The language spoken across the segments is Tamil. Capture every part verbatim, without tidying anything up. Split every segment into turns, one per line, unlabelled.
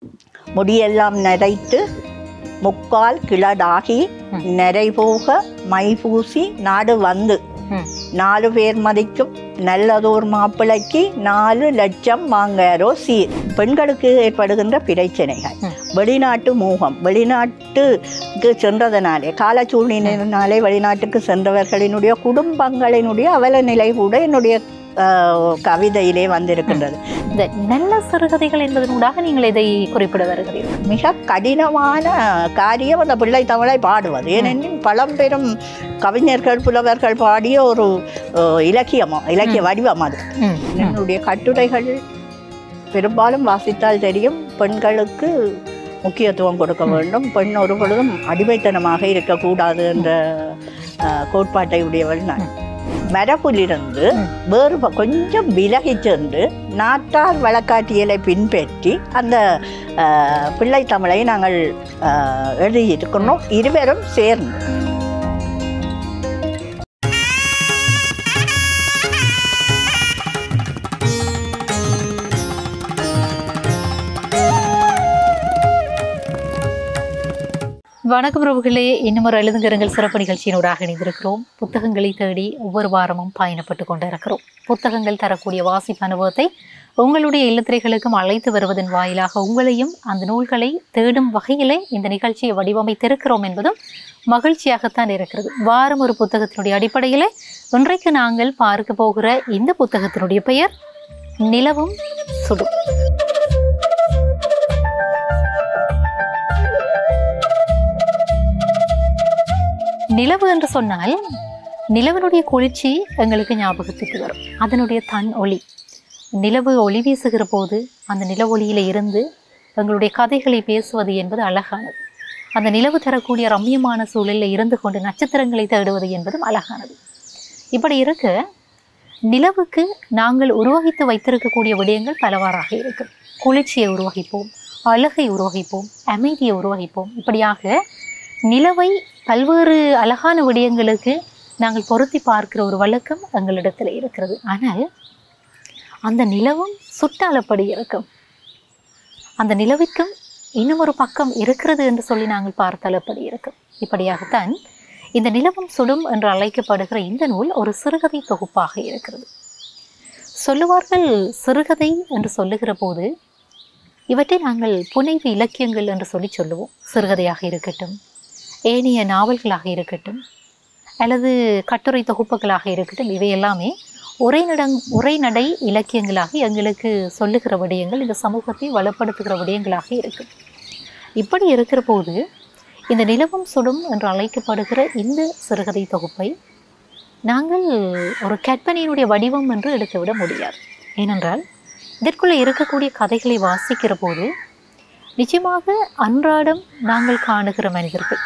முடியெல்லாம் நரைத்து முக்கால் கிளடாகி நரைபோக மை பூசி நாடு வந்து நாலு பேர் மதிக்கும் நல்லதோர் மாப்பிள்ளைக்கு நாலு லட்சம் வாங்காரோ சீர். பெண்களுக்கு ஏற்படுகின்ற பிரச்சனைகள், வெளிநாட்டு மோகம், வெளிநாட்டுக்கு சென்றதனாலே கால சூழ்நிலையினாலே வெளிநாட்டுக்கு சென்றவர்களினுடைய குடும்பங்களினுடைய அவல நிலை கூட என்னுடைய கவிதையிலே வந்திருக்கின்றது.
இந்த நல்ல சிறுகதைகள் என்பதனூடாக நீங்கள் இதை குறிப்பிட வருகிறீர்கள்.
மிக கடினமான காரியம் அந்த பிள்ளை தமிழை பாடுவது. ஏனெனில் பழம்பெரும் கவிஞர்கள் புலவர்கள் பாடிய ஒரு இலக்கியமோ இலக்கிய வடிவம் அது. என்னுடைய கட்டுரைகள் பெரும்பாலும் வாசித்தால் தெரியும், பெண்களுக்கு முக்கியத்துவம் கொடுக்க வேண்டும், பெண் ஒரு பொழுதும் அடிமைத்தனமாக இருக்கக்கூடாது என்ற கோட்பாட்டை உடையவள் நான். மரபிலிருந்து வேறு கொஞ்சம் விலகி சென்று நாட்டார் வழக்காட்டியலை பின்பற்றி அந்த பிள்ளை தமிழை நாங்கள் எழுதியிருக்கணும் இருவரும் சேர்ந்து.
வணக்கம் பிரபுகளே, இன்னும் ஒரு எழுதுங்கருங்கள் சிறப்பு நிகழ்ச்சியினூடாக இணைந்திருக்கிறோம். புத்தகங்களை தேடி ஒவ்வொரு வாரமும் பயணப்பட்டு கொண்டிருக்கிறோம். புத்தகங்கள் தரக்கூடிய வாசிப்பு அனுபவத்தை உங்களுடைய இல்லத்திரைகளுக்கும் அழைத்து வருவதன் வாயிலாக உங்களையும் அந்த நூல்களை தேடும் வகையிலே இந்த நிகழ்ச்சியை வடிவமைத்திருக்கிறோம் என்பதும் மகிழ்ச்சியாகத்தான் இருக்கிறது. வாரம் ஒரு புத்தகத்தினுடைய அடிப்படையில் இன்றைக்கு நாங்கள் பார்க்க போகிற இந்த புத்தகத்தினுடைய பெயர் நிலவும் சுடும். நிலவு என்று சொன்னால் நிலவனுடைய குளிர்ச்சி எங்களுக்கு ஞாபகத்துக்கு வரும். அதனுடைய தன் ஒளி, நிலவு ஒளி வீசுகிற போது அந்த நில ஒளியில இருந்து எங்களுடைய கதைகளை பேசுவது என்பது அழகானது. அந்த நிலவு தரக்கூடிய ரம்மியமான சூழலில் இருந்து கொண்டு நட்சத்திரங்களை தேடுவது என்பதும் அழகானது. இப்படி இருக்க நிலவுக்கு நாங்கள் உருவகித்து வைத்திருக்கக்கூடிய விடயங்கள் பலவாறாக இருக்கு. குளிர்ச்சியை உருவகிப்போம், அழகை உருவகிப்போம், அமைதியை உருவகிப்போம். இப்படியாக நிலவை பல்வேறு அழகான விடயங்களுக்கு நாங்கள் பொருத்தி பார்க்கிற ஒரு வழக்கம் எங்களிடத்தில் இருக்கிறது. ஆனால் அந்த நிலவும் சுட்டாலப்படி இருக்கும். அந்த நிலவுக்கும் இன்னும் ஒரு பக்கம் இருக்கிறது என்று சொல்லி நாங்கள் பார்த்தாலப்படி இருக்கும். இப்படியாகத்தான் இந்த நிலவும் சுடும் என்று அழைக்கப்படுகிற இந்த நூல் ஒரு சிறுகதை தொகுப்பாக இருக்கிறது. சொல்லுவார்கள் சிறுகதை என்று சொல்லுகிற போது இவற்றை நாங்கள் புனைவு இலக்கியங்கள் என்று சொல்லி சொல்லுவோம். சிறுகதையாக இருக்கட்டும், ஏனைய நாவல்களாக இருக்கட்டும், அல்லது கட்டுரை தொகுப்புகளாக இருக்கட்டும், இவை எல்லாமே உரை நடங் உரைநடை இலக்கியங்களாக எங்களுக்கு சொல்லுகிற விடயங்கள், இந்த சமூகத்தை வளப்படுத்துகிற விடயங்களாக இருக்கும். இப்படி இருக்கிற போது இந்த நிலவும் சுடும் என்று அழைக்கப்படுகிற இந்த சிறுகதை தொகுப்பை நாங்கள் ஒரு கற்பனையினுடைய வடிவம் என்று எடுத்துவிட முடியாது. ஏனென்றால் இதற்குள்ளே இருக்கக்கூடிய கதைகளை வாசிக்கிற போது நிச்சயமாக அன்றாடம் நாங்கள் காணுகிற மனிதர்கள்,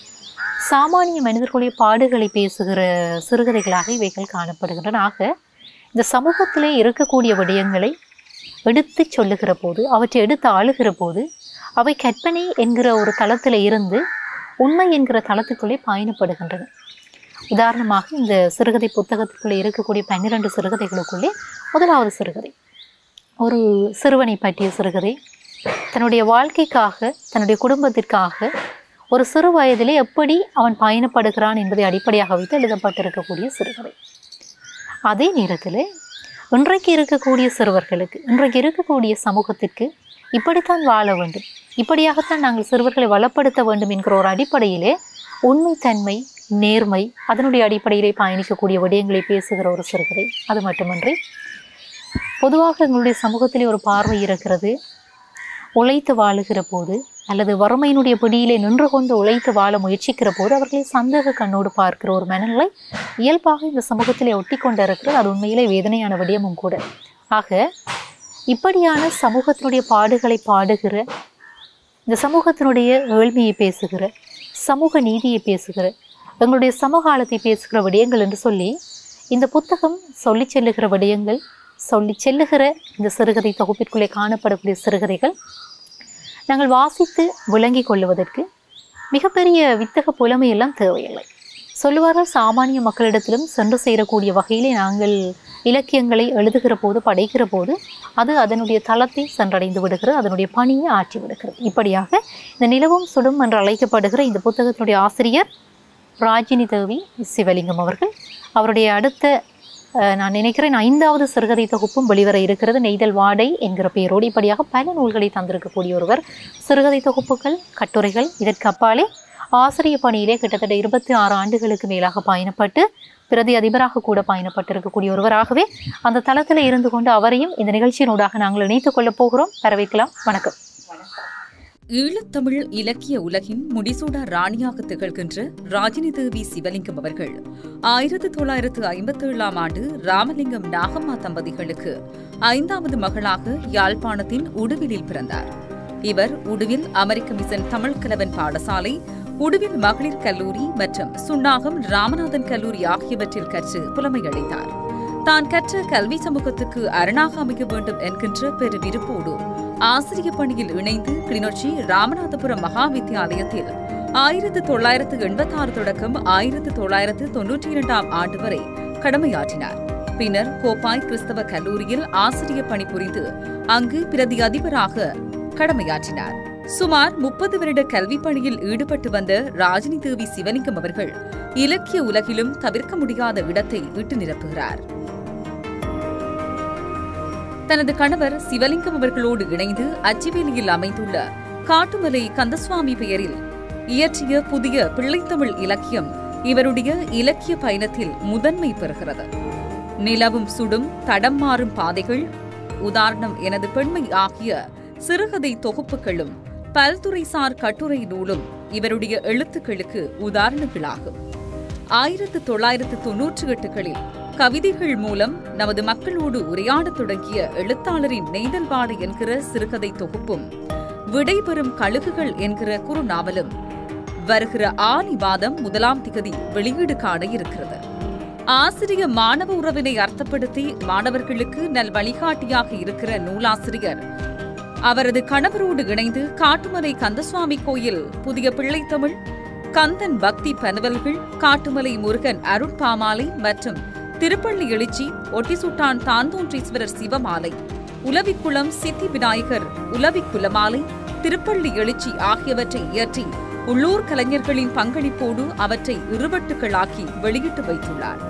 சாமானிய மனிதர்களுடைய பாடுகளை பேசுகிற சிறுகதைகளாக இவைகள் காணப்படுகின்றன. ஆக இந்த சமூகத்திலே இருக்கக்கூடிய விடயங்களை எடுத்து சொல்லுகிற போது, அவற்றை எடுத்து ஆளுகிற போது அவை கற்பனை என்கிற ஒரு தளத்தில் இருந்து உண்மை என்கிற தளத்துக்குள்ளே பயணப்படுகின்றன. உதாரணமாக இந்த சிறுகதை புத்தகத்துக்குள்ளே இருக்கக்கூடிய பன்னிரண்டு சிறுகதைகளுக்குள்ளே முதலாவது சிறுகதை ஒரு சிறுவனை பற்றிய சிறுகதை. தன்னுடைய வாழ்க்கைக்காக, தன்னுடைய குடும்பத்திற்காக ஒரு சிறு வயதிலே எப்படி அவன் பயணப்படுகிறான் என்பதை அடிப்படையாக வைத்து எழுதப்பட்டிருக்கக்கூடிய சிறுகதை. அதே நேரத்தில் இன்றைக்கு இருக்கக்கூடிய சிறுவர்களுக்கு, இன்றைக்கு இருக்கக்கூடிய சமூகத்திற்கு இப்படித்தான் வாழ வேண்டும், இப்படியாகத்தான் நாங்கள் சிறுவர்களை வளப்படுத்த வேண்டும் என்கிற ஒரு அடிப்படையிலே உண்மைத்தன்மை, நேர்மை, அதனுடைய அடிப்படையிலே பயணிக்கக்கூடிய விடயங்களை பேசுகிற ஒரு சிறுகதை. அது மட்டுமன்றி பொதுவாக எங்களுடைய சமூகத்திலே ஒரு பார்வை இருக்கிறது. உழைத்து வாழுகிற போது அல்லது வறுமையினுடைய பிடியிலே நின்று கொண்டு உழைத்து வாழ முயற்சிக்கிற போது அவர்களை சந்தேக கண்ணோடு பார்க்கிற ஒரு மனநிலை இயல்பாக இந்த சமூகத்திலே ஒட்டி கொண்டு இருக்கிறது. அது உண்மையிலே வேதனையான விடயமும் கூட. ஆக இப்படியான சமூகத்தினுடைய பாடுகளை பாடுகிற, இந்த சமூகத்தினுடைய ஏழ்மையை பேசுகிற, சமூக நீதியை பேசுகிற, எங்களுடைய சமகாலத்தை பேசுகிற விடயங்கள் என்று சொல்லி இந்த புத்தகம் சொல்லி செல்லுகிற விடயங்கள், சொல்லி செல்லுகிற இந்த சிறுகதை தொகுப்பிற்குள்ளே காணப்படக்கூடிய சிறுகதைகள் நாங்கள் வாசித்து விளங்கி கொள்ளுவதற்கு மிகப்பெரிய வித்தக புலமையெல்லாம் தேவையில்லை. சொல்லுவார்கள் சாமானிய மக்களிடத்திலும் சென்று சேரக்கூடிய வகையிலே நாங்கள் இலக்கியங்களை எழுதுகிற போது படைக்கிற போது அது அதனுடைய தளத்தை சென்றடைந்து விடுகிறது, அதனுடைய பணியை ஆற்றி விடுகிறது. இப்படியாக இந்த நிலவும் சுடும் என்று அழைக்கப்படுகிற இந்த புத்தகத்தினுடைய ஆசிரியர் ராஜினி தேவி சிவலிங்கம் அவர்கள். அவருடைய அடுத்த நான் நினைக்கிறேன் ஐந்தாவது சிறுகதை தொகுப்பும் வெளிவர இருக்கிறது, நெய்தல் வாடை என்கிற பெயரோடு. இப்படியாக பல நூல்களை தந்திருக்கக்கூடிய ஒருவர். சிறுகதை தொகுப்புகள், கட்டுரைகள், இதற்கு அப்பாலே ஆசிரிய பணியிலே கிட்டத்தட்ட இருபத்தி ஆறு ஆண்டுகளுக்கு மேலாக பயணப்பட்டு பிரதி அதிபராக கூட பயணப்பட்டு இருக்கக்கூடிய ஒருவராகவே அந்த தளத்தில் இருந்து கொண்டு அவரையும் இந்த நிகழ்ச்சியினூடாக நாங்கள் இணைத்துக் கொள்ளப் போகிறோம். வரவேற்கலாம். வணக்கம்.
ஈழத்தமிழ் இலக்கிய உலகின் முடிசூடா ராணியாக திகழ்கின்ற ராஜினி தேவி சிவலிங்கம் அவர்கள் ஆயிரத்தி தொள்ளாயிரத்து ஐம்பத்தி ஏழாம் ஆண்டு ராமலிங்கம் நாகம்மா தம்பதிகளுக்கு ஐந்தாவது மகளாக யாழ்ப்பாணத்தின் உடுவிலில் பிறந்தார். இவர் உடுவில் அமெரிக்க மிஷன் தமிழ் கலவன் பாடசாலை, உடுவில் மகளிர் கல்லூரி மற்றும் சுன்னாகம் ராமநாதன் கல்லூரி ஆகியவற்றில் கற்று புலமை அளித்தார். தான் கற்ற கல்வி சமூகத்துக்கு அரணாக அமைய வேண்டும் என்கின்ற பெரு விருப்போடு ஆசிரிய பணியில் இணைந்து கிளிநொச்சி ராமநாதபுரம் மகா வித்தியாலயத்தில் ஆயிரத்து தொள்ளாயிரத்து எண்பத்தி ஆறு தொடக்கம் ஆயிரத்து தொள்ளாயிரத்து தொன்னூற்றி இரண்டாம் ஆண்டு வரை கடமையாற்றினார். பின்னர் கோப்பாய் கிறிஸ்தவ கல்லூரியில் ஆசிரிய பணி புரிந்து அங்கு பிரதி அதிபராக கடமையாற்றினார். சுமார் முப்பது வருட கல்வி பணியில் ஈடுபட்டு வந்த ராஜினி தேவி சிவலிங்கம் அவர்கள் இலக்கிய உலகிலும் தவிர்க்க முடியாத இடத்தை விட்டு நிரப்புகிறார். தனது கணவர் சிவலிங்கம் அவர்களோடு இணைந்து அச்சிவேலியில் அமைந்துள்ள காட்டுமலை கந்தசுவாமி பெயரில் இயற்றிய புதிய பிள்ளைத்தமிழ் இலக்கியம் இவருடைய இலக்கிய பயணத்தில் முதன்மை பெறுகிறது. நிலவும் சுடும், தடம் மாறும் பாதைகள், உதாரணம் எனது பெண்மை ஆகிய சிறுகதை தொகுப்புகளும் பல்துறைசார் கட்டுரை நூலும் இவருடைய எழுத்துக்களுக்கு உதாரணங்களாகும். ஆயிரத்து தொள்ளாயிரத்து தொன்னூற்றி எட்டுகளில் கவிதைகள் மூலம் நமது மக்களோடு உரையாடத் தொடங்கிய எழுத்தாளரின் நெய்தல் வாடை என்கிற சிறுகதை தொகுப்பும் விடைபெறும் கழுகுகள் என்கிற குறுநாவலும் வருகிற ஆனி மாதம் முதலாம் திகதி வெளியீடு காண இருக்கிறது. ஆசிரிய மாணவ உறவினை அர்த்தப்படுத்தி மாணவர்களுக்கு நல் வழிகாட்டியாக இருக்கிற நூலாசிரியர் அவரது கணவரோடு இணைந்து காட்டுமலை கந்தசுவாமி கோயில் புதிய பிள்ளைத்தமிழ், கந்தன் பக்தி பனவல்கள், காட்டுமலை முருகன் அருட்பாமாலை மற்றும் திருப்பள்ளி எழுச்சி, ஒட்டிசுட்டான் தாந்தோன்றீஸ்வரர் சிவமாலை, உலவிக்குளம் சித்தி விநாயகர் உலவிக்குலமாலை, திருப்பள்ளி எழுச்சி ஆகியவற்றை இயற்றி உள்ளூர் கலைஞர்களின் பங்களிப்போடு அவற்றை இருவட்டுகளாக்கி வெளியிட்டு வைத்துள்ளார்.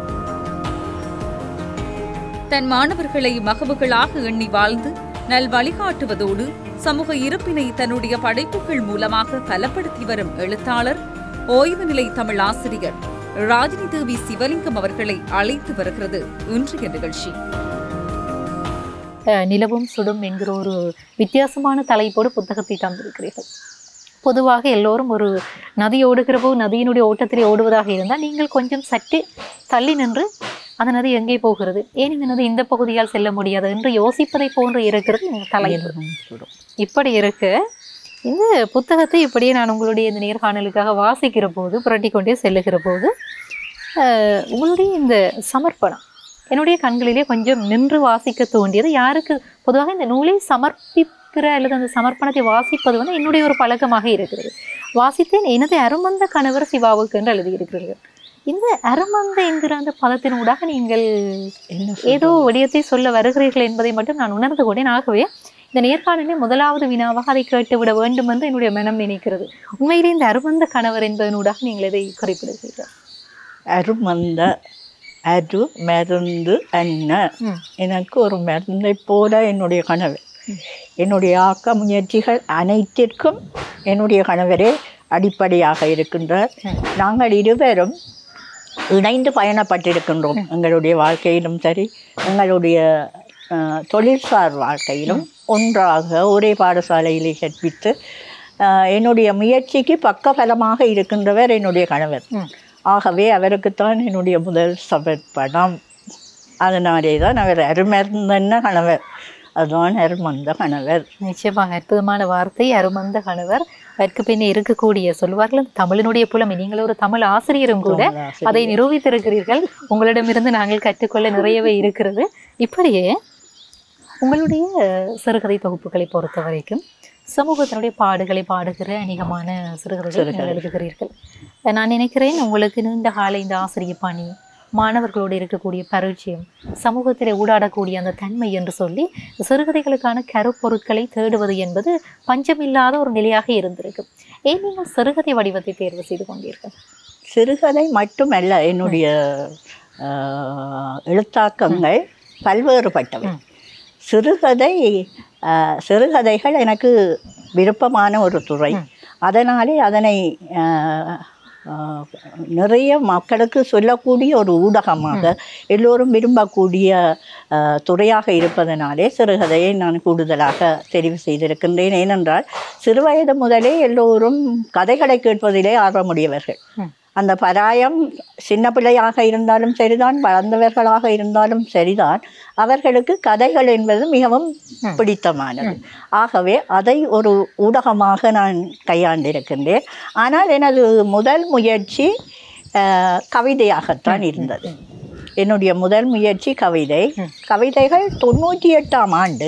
தன் மாணவர்களை மகவுகளாக எண்ணி வாழ்ந்து நல் வழிகாட்டுவதோடு சமூக இருப்பினை தன்னுடைய படைப்புகள் மூலமாக பலப்படுத்தி வரும் எழுத்தாளர், ஓய்வு நிலை தமிழ் ஆசிரியர் ராஜினி தேவி சிவலிங்கம் அவர்களை அழைத்து வருகிறது இன்றைய நிகழ்ச்சி.
நிலவும் சுடும் என்கிற ஒரு வித்தியாசமான தலைப்போடு புத்தகத்தை தந்திருக்கிறீர்கள். பொதுவாக எல்லோரும் ஒரு நதி ஓடுகிற போது நதியினுடைய ஓட்டத்திலே ஓடுவதாக இருந்தால் நீங்கள் கொஞ்சம் சற்று தள்ளி நின்று அந்த நதி எங்கே போகிறது, ஏன் இந்த நதி இந்த பகுதியால் செல்ல முடியாது என்று யோசிப்பதை போன்று இருக்கிறது தலைப்பு. இப்படி இருக்க இந்த புத்தகத்தை இப்படியே நான் உங்களுடைய இந்த நேர்காணலுக்காக வாசிக்கிற போது புரட்டி கொண்டே செல்லுகிற போது உங்களுடைய இந்த சமர்ப்பணம் என்னுடைய கண்களிலே கொஞ்சம் நின்று வாசிக்க தோன்றியது. யாருக்கு பொதுவாக இந்த நூலை சமர்ப்பிக்கிற அல்லது அந்த சமர்ப்பணத்தை வாசிப்பது வந்து என்னுடைய ஒரு பழக்கமாக இருக்கிறது. வாசித்தேன், எனது அருமந்த கணவர் சிவாவுக்கு என்று எழுதியிருக்கிறீர்கள். இந்த அருமந்த என்கிற அந்த பதத்தினூடாக நீங்கள் ஏதோ விடயத்தை சொல்ல வருகிறீர்கள் என்பதை மட்டும் நான் உணர்ந்து கொண்டேன். ஆகவே இந்த நேர்காணலே முதலாவது வினாவாக அதை கேட்டுவிட வேண்டும் என்று என்னுடைய மனம் நினைக்கிறது. உண்மையிலே இந்த அருமந்த கணவர் என்பதனூடாக நீங்கள் எதை குறிப்பிடுகிறீர்கள்?
அருமந்த அரு மருந்து என்ன, எனக்கு ஒரு மருந்தை போல என்னுடைய கணவர். என்னுடைய ஆக்க முயற்சிகள் அனைத்திற்கும் என்னுடைய கணவரே அடிப்படையாக இருக்கின்றார். நாங்கள் இருவரும் இணைந்து பயணப்பட்டிருக்கின்றோம். எங்களுடைய வாழ்க்கையிலும் சரி, எங்களுடைய தொழில்சார் வாழ்க்கையிலும் ஒன்றாக ஒரே பாடசாலையிலே கற்பித்து என்னுடைய முயற்சிக்கு பக்கபலமாக இருக்கின்றவர் என்னுடைய கணவர். ஆகவே அவருக்குத்தான் என்னுடைய முதல் சமர்ப்பணம். அதனாலே தான் அவர் அருமந்த கணவர், அதுதான் அருமந்த கணவர்.
நிச்சயமாக அற்புதமான வார்த்தை, அருமந்த கணவர். அதற்கு பின்னே இருக்கக்கூடிய சொல்வார்கள் தமிழினுடைய புலமை. நீங்கள் ஒரு தமிழ் ஆசிரியரும் கூட அதை நிரூபித்திருக்கிறீர்கள். உங்களிடமிருந்து நாங்கள் கற்றுக்கொள்ள நிறையவே இருக்கிறது. இப்படியே உங்களுடைய சிறுகதை தொகுப்புகளை பொறுத்த வரைக்கும் சமூகத்தினுடைய பாடுகளை பாடுகிற அநேகமான சிறுகதைகள் எழுதுகிறீர்கள். நான் நினைக்கிறேன் உங்களுக்கு நீண்ட கால இந்த ஆசிரியர் பணி, மாணவர்களோடு இருக்கக்கூடிய பரிச்சயம், சமூகத்தில் ஊடாடக்கூடிய அந்த தன்மை என்று சொல்லி சிறுகதைகளுக்கான கருப்பொருட்களை தேடுவது என்பது பஞ்சமில்லாத ஒரு நிலையாக இருந்திருக்கு. ஏன் நீங்கள் சிறுகதை வடிவத்தை தேர்வு செய்து கொண்டீர்கள்?
சிறுகதை மட்டுமல்ல, என்னுடைய எழுத்தாக்கங்கள் பல்வேறுபட்டவை. சிறுகதை சிறுகதைகள் எனக்கு விருப்பமான ஒரு துறை. அதனாலே அதனை நிறைய மக்களுக்கு சொல்லக்கூடிய ஒரு ஊடகமாக, எல்லோரும் விரும்பக்கூடிய துறையாக இருப்பதனாலே சிறுகதையை நான் கூடுதலாக தெரிவு செய்திருக்கின்றேன். ஏனென்றால் சிறுவயது முதலே எல்லோரும் கதைகளை கேட்பதிலே ஆர்வமுடையவர்கள். அந்த பராயம் சின்ன பிள்ளையாக இருந்தாலும் சரிதான், வளர்ந்தவர்களாக இருந்தாலும் சரிதான், அவர்களுக்கு கதைகள் என்பது மிகவும் பிடித்தமானது. ஆகவே அதை ஒரு ஊடகமாக நான் கையாண்டிருக்கின்றேன். ஆனால் எனது முதல் முயற்சி கவிதையாகத்தான் இருந்தது. என்னுடைய முதல் முயற்சி கவிதை. கவிதைகள் தொண்ணூற்றி எட்டாம் ஆண்டு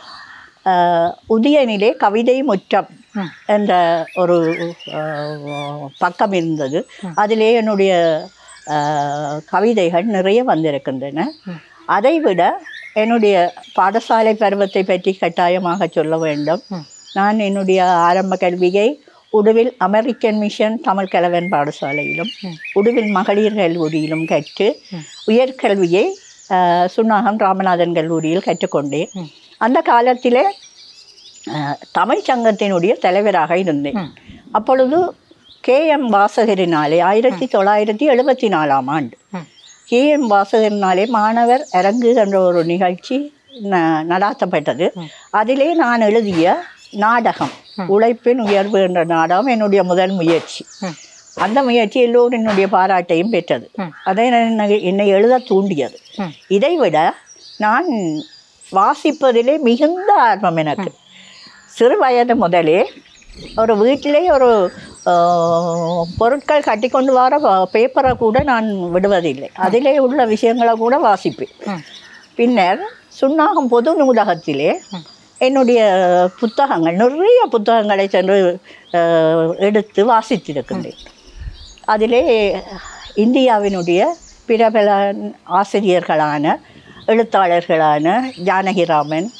உதயநிலே கவிதை முற்றம் என்ற ஒரு பக்கம் இருந்தது. அதிலே என்னுடைய கவிதைகள் நிறைய வந்திருக்கின்றன. அதைவிட என்னுடைய பாடசாலை பருவத்தை பற்றி கட்டாயமாக சொல்ல வேண்டும். நான் என்னுடைய ஆரம்ப கல்வியை உடுவில் அமெரிக்கன் மிஷன் தமிழ் கலவன் பாடசாலையிலும் உடுவில் மகளிர் கல்லூரியிலும் கற்று உயர்கல்வியை சுன்னாகம் ராமநாதன் கல்லூரியில் கற்றுக்கொண்டேன். அந்த காலத்திலே தமிழ் சங்கத்தினுடைய தலைவராக இருந்தேன். அப்பொழுது கே எம் வாசகரினாலே ஆயிரத்தி தொள்ளாயிரத்தி எழுபத்தி நாலாம் ஆண்டு கே எம் வாசகரினாலே மாணவர் அரங்கு என்ற ஒரு நிகழ்ச்சி ந நடாத்தப்பட்டது. அதிலே நான் எழுதிய நாடகம் உழைப்பின் உயர்வு என்ற நாடகம் என்னுடைய முதல் முயற்சி. அந்த முயற்சி எல்லோரும் என்னுடைய பாராட்டையும் பெற்றது. அதை என்னை எழுத தூண்டியது. இதைவிட நான் வாசிப்பதிலே மிகுந்த ஆர்வம் எனக்கு. சிறு வயது முதலே ஒரு வீட்டிலே ஒரு பொருட்கள் கட்டி கொண்டு வர பேப்பரை கூட நான் விடுவதில்லை. அதிலே உள்ள விஷயங்களை கூட வாசிப்பேன். பின்னர் சுன்னாகம் பொது நூலகத்திலே என்னுடைய புத்தகங்கள் நிறைய புத்தகங்களை சென்று எடுத்து வாசித்திருக்கின்றேன். அதிலே இந்தியாவினுடைய பிரபல ஆசிரியர்களான எழுத்தாளர்களான ஜானகிராமன்,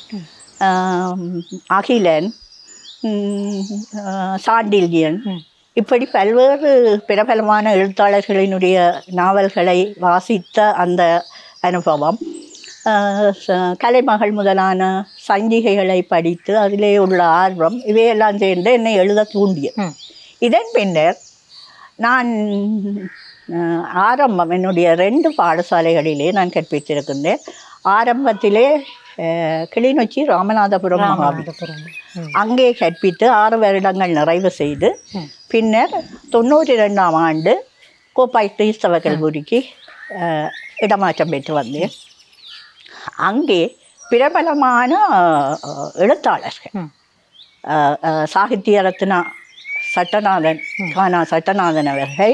அகிலன், சாண்டில்யன், இப்படி பல்வேறு பிரபலமான எழுத்தாளர்களினுடைய நாவல்களை வாசித்த அந்த அனுபவம், கலைமகள் முதலான சஞ்சிகைகளை படித்து அதிலே உள்ள ஆர்வம், இவையெல்லாம் சேர்ந்து என்னை எழுத தூண்டியது. இதன் பின்னர் நான் ஆரம்பம் என்னுடைய ரெண்டு பாடசாலைகளிலே நான் கற்பித்திருக்கின்றேன். ஆரம்பத்திலே கிளிநொச்சி ராமநாதபுரம் மகாவித்யாலயம் அங்கே கற்பித்து ஆறு வருடங்கள் நிறைவு செய்து பின்னர் தொண்ணூற்றி ரெண்டாம் ஆண்டு கோப்பாய் கிறிஸ்தவ கல்லூரிக்கு இடமாற்றம் பெற்று வந்தேன். அங்கே பிரபலமான எழுத்தாளர்கள் சாகித்ய ரத்னா சட்டநாதன் கானா சட்டநாதன் அவர்கள்,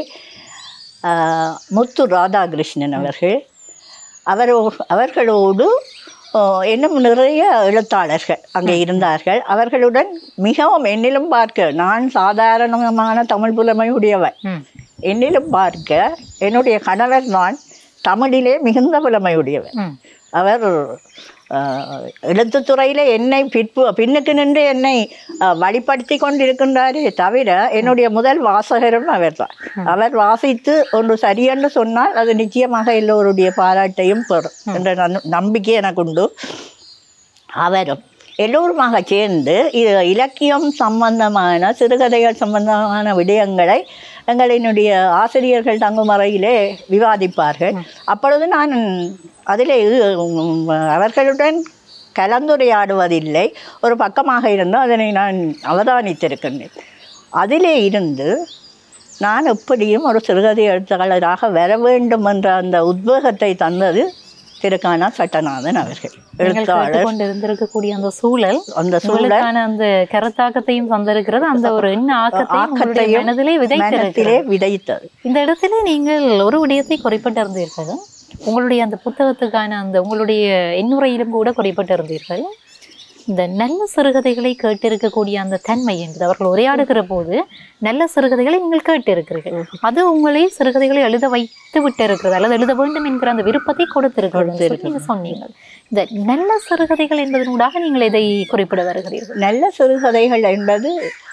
முத்து ராதாகிருஷ்ணன் அவர்கள், அவரோ அவர்களோடு இன்னும் நிறைய எழுத்தாளர்கள் அங்கே இருந்தார்கள். அவர்களுடன் மிகவும் என்னிலும் பார்க்க, நான் சாதாரணமான தமிழ் புலமையுடையவன், என்னிலும் பார்க்க என்னுடைய கணவர் தான் தமிழிலே மிகுந்த புலமையுடையவர். அவர் எழுத்துத்துறையில் என்னை பிற்பு பின்னுக்கு நின்று என்னை வழிப்படுத்தி கொண்டிருக்கின்றாரே தவிர என்னுடைய முதல் வாசகரும் அவர் தான். அவர் வாசித்து ஒன்று சரியென்று சொன்னால் அது நிச்சயமாக எல்லோருடைய பாராட்டையும் பெறும் என்ற நம்பிக்கை எனக்கு உண்டு. அவரும் எல்லோருமாக சேர்ந்து இலக்கியம் சம்பந்தமான சிறுகதைகள் சம்பந்தமான விடயங்களை எங்களினுடைய ஆசிரியர்கள் தங்கும் அறையிலே விவாதிப்பார்கள். அப்பொழுது நான் அதிலே அவர்களுடன் கலந்துரையாடுவதில்லை, ஒரு பக்கமாக இருந்து அதனை நான் அவதானித்திருக்கின்றேன். அதிலே இருந்து நான் எப்படியும் ஒரு சிறுகதை எழுத்தாளராக வர வேண்டும் என்ற அந்த உத்வேகத்தை தந்தது திருக்கானா சட்டநாதன் அவர்கள். எழுத்தாளர்
கொண்டு இருந்திருக்கக்கூடிய அந்த சூழல்,
அந்த சூழலான
அந்த கருத்தாக்கத்தையும் தந்திருக்கிறது, அந்த ஒரு எண்ண ஆக்கத்தையும் மனதிலே விதைத்திலே விதைத்தது. இந்த இடத்துல நீங்கள் ஒரு விடயத்தை குறைப்பட்டு இருந்தீர்கள், உங்களுடைய அந்த புத்தகத்துக்கான அந்த உங்களுடைய எண்ணுரையிலும் கூட குறைப்பட்டு இருந்தீர்கள். இந்த நல்ல சிறுகதைகளை கேட்டிருக்கக்கூடிய அந்த தன்மை என்பது அவர்கள் உரையாடுகிற போது நல்ல சிறுகதைகளை நீங்கள் கேட்டிருக்கிறீர்கள், அது உங்களை சிறுகதைகளை எழுத வைத்து விட்டு இருக்கிறது அல்லது எழுத வேண்டும் என்கிற அந்த விருப்பத்தை கொடுத்திருக்கிறது நீங்க சொன்னீங்க. இந்த நல்ல சிறுகதைகள் என்பதனூடாக நீங்கள் இதை குறிப்பிட வருகிறீர்கள்?
நல்ல சிறுகதைகள் என்பது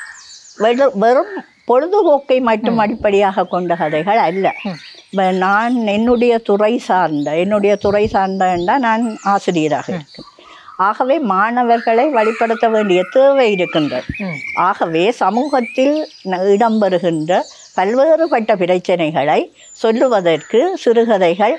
வெறும் பொழுதுபோக்கை மட்டும் அடிப்படையாக கொண்ட கதைகள் அல்ல. நான் என்னுடைய துறை சார்ந்த என்னுடைய துறை சார்ந்த நான் ஆசிரியராக இருக்கேன். ஆகவே மாணவர்களை வழிபடுத்த வேண்டிய தேவை இருக்கின்றது. ஆகவே சமூகத்தில் இடம்பெறுகின்ற பல்வேறுபட்ட பிரச்சனைகளை சொல்லுவதற்கு சிறுகதைகள்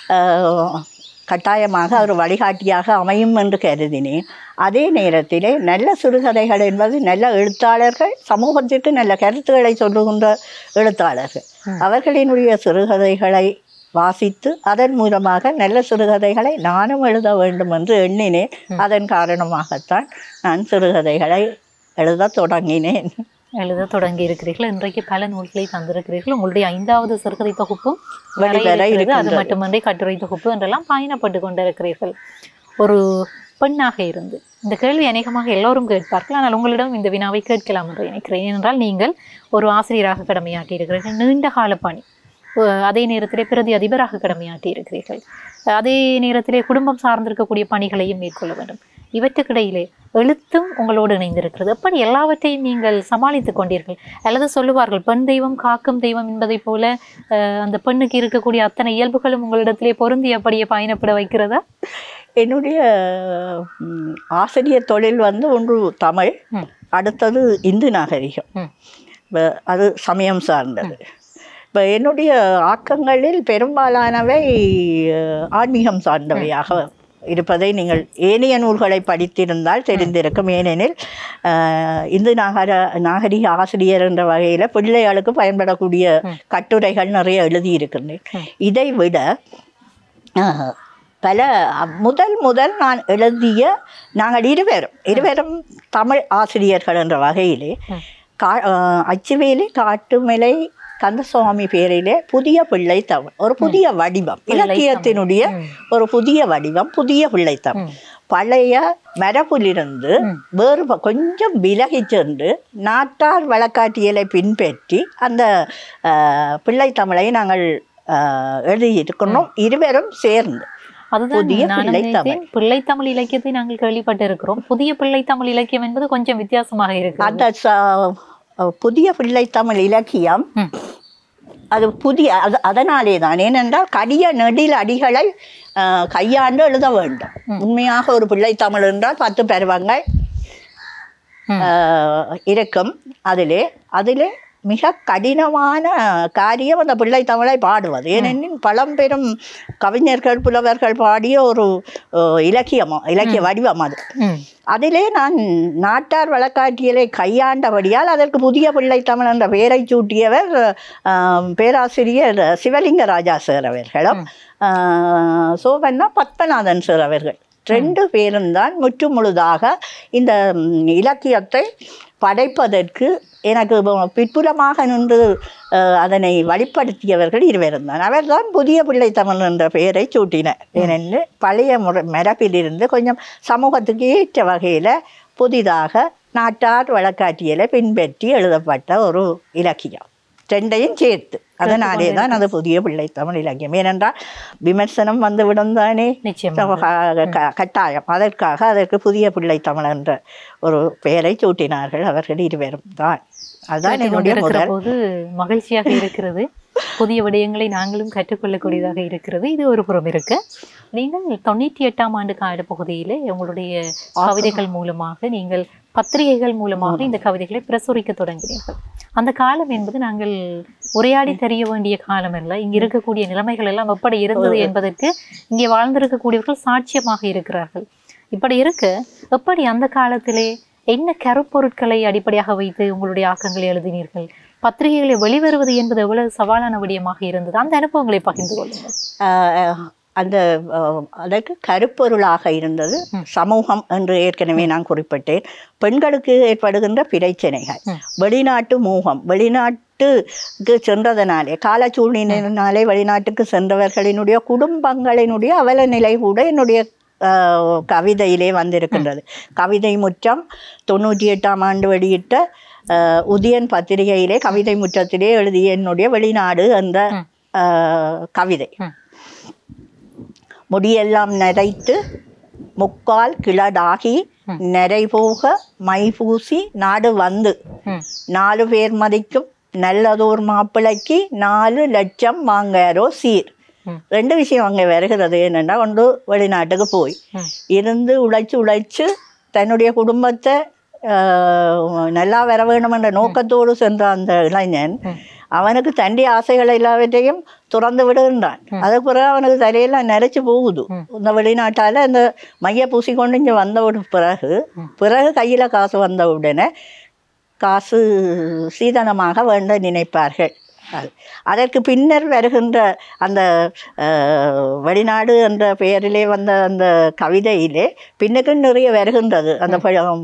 கட்டாயமாக ஒரு வழிகாட்டியாக அமையும் என்று கருதினேன். அதே நேரத்திலே நல்ல சிறுகதைகள் என்பது நல்ல எழுத்தாளர்கள், சமூகத்திற்கு நல்ல கருத்துக்களை சொல்லுகின்ற எழுத்தாளர்கள், அவர்களினுடைய சிறுகதைகளை வாசித்து அதன் மூலமாக நல்ல சிறுகதைகளை நானும் எழுத வேண்டும் என்று எண்ணினேன். அதன் காரணமாகத்தான் நான் சிறுகதைகளை எழுத தொடங்கினேன்.
எழுத தொடங்கி இருக்கிறீர்கள். இன்றைக்கு பல நூல்களை தந்திருக்கிறீர்கள். உங்களுடைய ஐந்தாவது சிறுகதை தொகுப்பும் இருக்கிறது. அது மட்டுமின்றி கட்டுரை தொகுப்பு என்றெல்லாம் பயணப்பட்டு கொண்டிருக்கிறீர்கள். ஒரு பெண்ணாக இருந்து இந்த கேள்வி அநேகமாக எல்லோரும் கேட்பார்கள், ஆனால் உங்களிடம் இந்த வினாவை கேட்கலாம் என்று நினைக்கிறேன். ஏனென்றால் நீங்கள் ஒரு ஆசிரியராக கடமையாற்றி இருக்கிறீர்கள், நீண்ட கால பணி, அதே நேரத்திலே பிரதி அதிபராக கடமையாற்றி இருக்கிறீர்கள், அதே நேரத்திலே குடும்பம் சார்ந்திருக்கக்கூடிய பணிகளையும் மேற்கொள்ள வேண்டும். இவற்றுக்கிடையிலே எழுத்தும் உங்களோடு இணைந்திருக்கிறது. எப்படி எல்லாவற்றையும் நீங்கள் சமாளித்து கொண்டீர்கள்? அல்லது சொல்லுவார்கள் பெண் தெய்வம் காக்கும் தெய்வம் என்பதை போல அந்த பெண்ணுக்கு இருக்கக்கூடிய அத்தனை இயல்புகளும் உங்களிடத்திலே பொருந்தி அப்படியே பயணப்பட வைக்கிறதா?
என்னுடைய ஆசிரியர் தொழில் வந்து ஒன்று தமிழ், அடுத்தது இந்து நாகரிகம், அது சமயம் சார்ந்தது. இப்போ என்னுடைய ஆக்கங்களில் பெரும்பாலானவை ஆன்மீகம் சார்ந்தவையாக இருப்பதை நீங்கள் ஏனைய நூல்களை படித்திருந்தால் தெரிந்திருக்கும். ஏனெனில் இந்து நாகர நாகரிக ஆசிரியர் என்ற வகையில் பிள்ளைகளுக்கு பயன்படக்கூடிய கட்டுரைகள் நிறைய எழுதியிருக்கின்றேன். இதை விட பல முதல் முதல் நான் எழுதிய நாங்கள் இருவரும் இருவரும் தமிழ் ஆசிரியர்கள் என்ற வகையிலே கா அச்சுவேலி காட்டுமலை கந்தசுவாமி பேரிலே புதிய பிள்ளைத்தமிழ், ஒரு புதிய வடிவம், இலக்கியத்தினுடைய ஒரு புதிய வடிவம், புதிய பிள்ளைத்தமிழ். பழைய மரபிலிருந்து வேறு கொஞ்சம் விலகி சென்று நாட்டார் வழக்காட்டியலை பின்பற்றி அந்த பிள்ளைத்தமிழை நாங்கள் எழுதியிருக்கணும் இருவரும் சேர்ந்து.
அதுதான் பிள்ளைத்தமிழ் இலக்கியத்தை நாங்கள் கேள்விப்பட்டு இருக்கிறோம். புதிய பிள்ளைத்தமிழ் இலக்கியம் என்பது கொஞ்சம் வித்தியாசமாக இருக்கு.
அந்த புதிய பிள்ளைத்தமிழ் இலக்கியம் அது புதிய அது அதனாலே தான். ஏனென்றால் கடிய நெடில் அடிகளை கையாண்டு எழுத வேண்டும். உண்மையாக ஒரு பிள்ளைத்தமிழ் என்றால் பத்து பருவங்கள் இருக்கும். அதிலே அதிலே மிக கடினமான காரியம் அந்த பிள்ளைத்தமிழை பாடுவது. ஏனெனில் பழம்பெரும் கவிஞர்கள் புலவர்கள் பாடிய ஒரு இலக்கியமோ இலக்கிய வடிவம் அது. அதிலே நான் நாட்டார் வழக்காட்டியலை கையாண்டபடியால் அதற்கு புதிய பிள்ளைத்தமிழ் என்ற பெயரை சூட்டியவர் பேராசிரியர் சிவலிங்க ராஜா சார் அவர்களும் சோபன்னா பத்மநாதன் சார் அவர்கள் ரெண்டு பேரும் தான் முற்று முழுதாக இந்த இலக்கியத்தை படைப்பதற்கு எனக்கு பிற்புலமாக நின்று அதனை வழிப்படுத்தியவர்கள் இருவரும் தான். அவர்தான் புதிய பிள்ளைத்தமிழ் என்ற பெயரை சூட்டினர். ஏனென்று பழைய முறை மரபிலிருந்து கொஞ்சம் சமூகத்துக்கு ஏற்ற வகையில் புதிதாக நாட்டார் வழக்காட்டியலை பின்பற்றி எழுதப்பட்ட ஒரு இலக்கியம், ரெண்டையும் சேர்த்து. அதனாலே தான் அது புதிய பிள்ளைத்தமிழ் இலக்கியம். ஏனென்றால் விமர்சனம் வந்துவிடும் தானே, கட்டாயம். அதற்காக அதற்கு புதிய பிள்ளைத்தமிழ் என்ற ஒரு பெயரை சூட்டினார்கள் அவர்கள் இருவரும் தான். அதுதான் என்னுடைய முதல்.
போது மகிழ்ச்சியாக இருக்கிறது. புதிய விடயங்களை நாங்களும் கற்றுக்கொள்ளக்கூடியதாக இருக்கிறது. இது ஒரு புறம் இருக்கு. நீங்கள் தொண்ணூற்றி எட்டாம் ஆண்டு கால பகுதியிலே உங்களுடைய கவிதைகள் மூலமாக, நீங்கள் பத்திரிகைகள் மூலமாக இந்த கவிதைகளை பிரசுரிக்க தொடங்கினீர்கள். அந்த காலம் என்பது நாங்கள் உரையாடி தெரிய வேண்டிய காலம் அல்ல. இங்கே இருக்கக்கூடிய நிலைமைகள் எல்லாம் எப்படி இருந்தது என்பதற்கு இங்கே வாழ்ந்திருக்கக்கூடியவர்கள் சாட்சியமாக இருக்கிறார்கள். இப்படி இருக்க எப்படி அந்த காலத்திலே என்ன கருப்பொருட்களை அடிப்படையாக வைத்து உங்களுடைய ஆக்கங்களை எழுதினீர்கள்? பத்திரிகைகளை வெளிவருவது என்பது எவ்வளவு சவாலான விடயமாக இருந்தது? அந்த அனுபவங்களை பகிர்ந்து கொள்ளுங்கள்.
அந்த அதற்கு கருப்பொருளாக இருந்தது சமூகம் என்று ஏற்கனவே நான் குறிப்பிட்டேன். பெண்களுக்கு ஏற்படுகின்ற பிரச்சனைகள், வெளிநாட்டு மோகம், வெளிநாட்டுக்கு சென்றதனாலே, கால சூழ்நிலையினாலே வெளிநாட்டுக்கு சென்றவர்களினுடைய குடும்பங்களினுடைய அவல நிலை கூட என்னுடைய கவிதையிலே வந்திருக்கின்றது. கவிதை முற்றம் தொண்ணூற்றி எட்டாம் ஆண்டு வெளியிட்ட உதயன் பத்திரிகையிலே கவிதை முற்றத்திலே எழுதிய என்னுடைய வெளிநாடு என்ற கவிதை. முடியெல்லாம் நரைத்து முக்கால் கிளடாகி நரைபோக மைபூசி நாடு வந்து நாலு பேர் மதிக்கும் நல்லதோர் மாப்பிள்ளைக்கு நாலு லட்சம் வாங்காரோ சீர். ரெண்டு விஷயம் அங்கே வருகிறது. என்னென்னா, ஒன்று வெளிநாட்டுக்கு போய் இருந்து உழைச்சு உழைச்சு தன்னுடைய குடும்பத்தை நல்லா வர வேணும் என்ற நோக்கத்தோடு சென்ற அந்த இளைஞன் அவனுக்கு தண்டி ஆசைகள் எல்லாவற்றையும் துறந்து விடுகின்றான். அதுக்கு பிறகு அவனுக்கு தலையெல்லாம் நிறைச்சி போகுது. இந்த வெளிநாட்டால் அந்த மைய பூசி கொண்டு இங்கே வந்த பிறகு பிறகு கையில் காசு வந்த உடனே காசு சீதனமாக வேண்ட நினைப்பார்கள். அதற்கு பின்னர் வருகின்ற அந்த வெளிநாடு என்ற பெயரிலே வந்த அந்த கவிதையிலே பின்னுக்கு நிறைய வருகின்றது. அந்த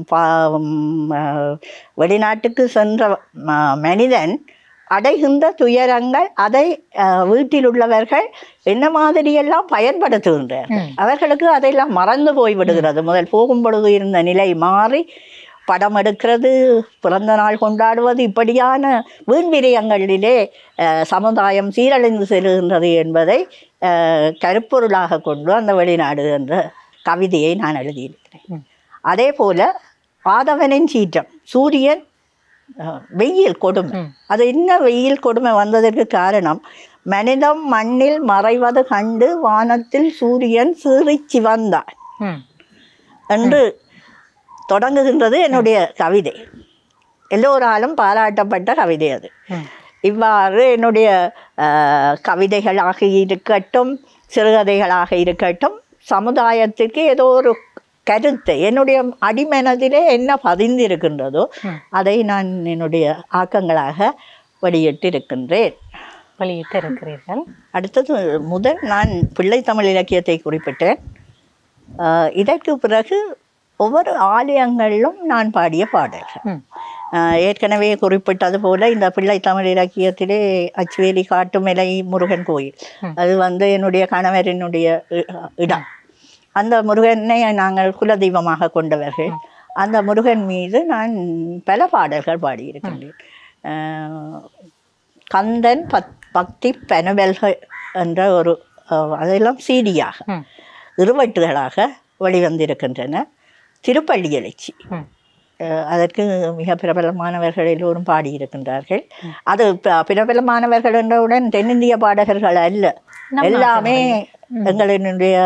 வெளிநாட்டுக்கு சென்ற மனிதன் அடைகின்ற துயரங்கள் அதை வீட்டில் உள்ளவர்கள் என்ன மாதிரியெல்லாம் பயன்படுத்துகின்றார்கள். அவர்களுக்கு அதையெல்லாம் மறந்து போய்விடுகிறது. முதல் போகும் பொழுது இருந்த நிலை மாறி படம் எடுக்கிறது, பிறந்த நாள் கொண்டாடுவது, இப்படியான வீண் விரயங்களிலே சமுதாயம் சீரழிந்து செல்கின்றது என்பதை கருப்பொருளாக கொண்டு அந்த வெளிநாடு என்ற கவிதையை நான் எழுதியிருக்கிறேன். அதே போல ஆதவனின் சீற்றம், சூரியன் வெயில் கொடுமை. அது என்ன வெயில் கொடுமை வந்ததற்கு காரணம், மனிதம் மண்ணில் மறைவது கண்டு வானத்தில் சூரியன் சீறி சிவந்தான் என்று தொடங்குகின்றது என்னுடைய கவிதை. எல்லோராலும் பாராட்டப்பட்ட கவிதை அது. இவ்வாறு என்னுடைய கவிதைகளாக இருக்கட்டும், சிறுகதைகளாக இருக்கட்டும், சமுதாயத்துக்கு ஏதோ ஒரு கருத்தை என்னுடைய அடிமனதிலே என்ன பதிந்து இருக்கின்றதோ அதை நான் என்னுடைய ஆக்கங்களாக வெளியிட்டு இருக்கின்றேன்
வெளியிட்டு இருக்கிறீர்கள்.
அடுத்தது முதல் நான் பிள்ளை தமிழ் இலக்கியத்தை குறிப்பிட்டேன். இதற்கு பிறகு ஒவ்வொரு ஆலயங்களிலும் நான் பாடிய பாடல்கள். ஏற்கனவே குறிப்பிட்டது போல இந்த பிள்ளை தமிழ் இலக்கியத்திலே அச்சுவேலி காட்டுமலை முருகன் கோயில், அது வந்து என்னுடைய கணவரினுடைய இடம். அந்த முருகனை நாங்கள் குலதெய்வமாக கொண்டவர்கள். அந்த முருகன் மீது நான் பல பாடல்கள் பாடியிருக்கின்றேன். கந்தன் பத் பக்தி பெனவெல்கள் என்ற ஒரு அதெல்லாம் சீடியாக இருவட்டுகளாக வெளிவந்திருக்கின்றன. திருப்பள்ளி எழுச்சி, அதற்கு மிக பிரபலமானவர்கள் எல்லோரும் பாடியிருக்கின்றார்கள். அது பிரபலமானவர்கள் என்றவுடன் தென்னிந்திய பாடகர்கள் அல்ல, எல்லாமே எங்களினுடைய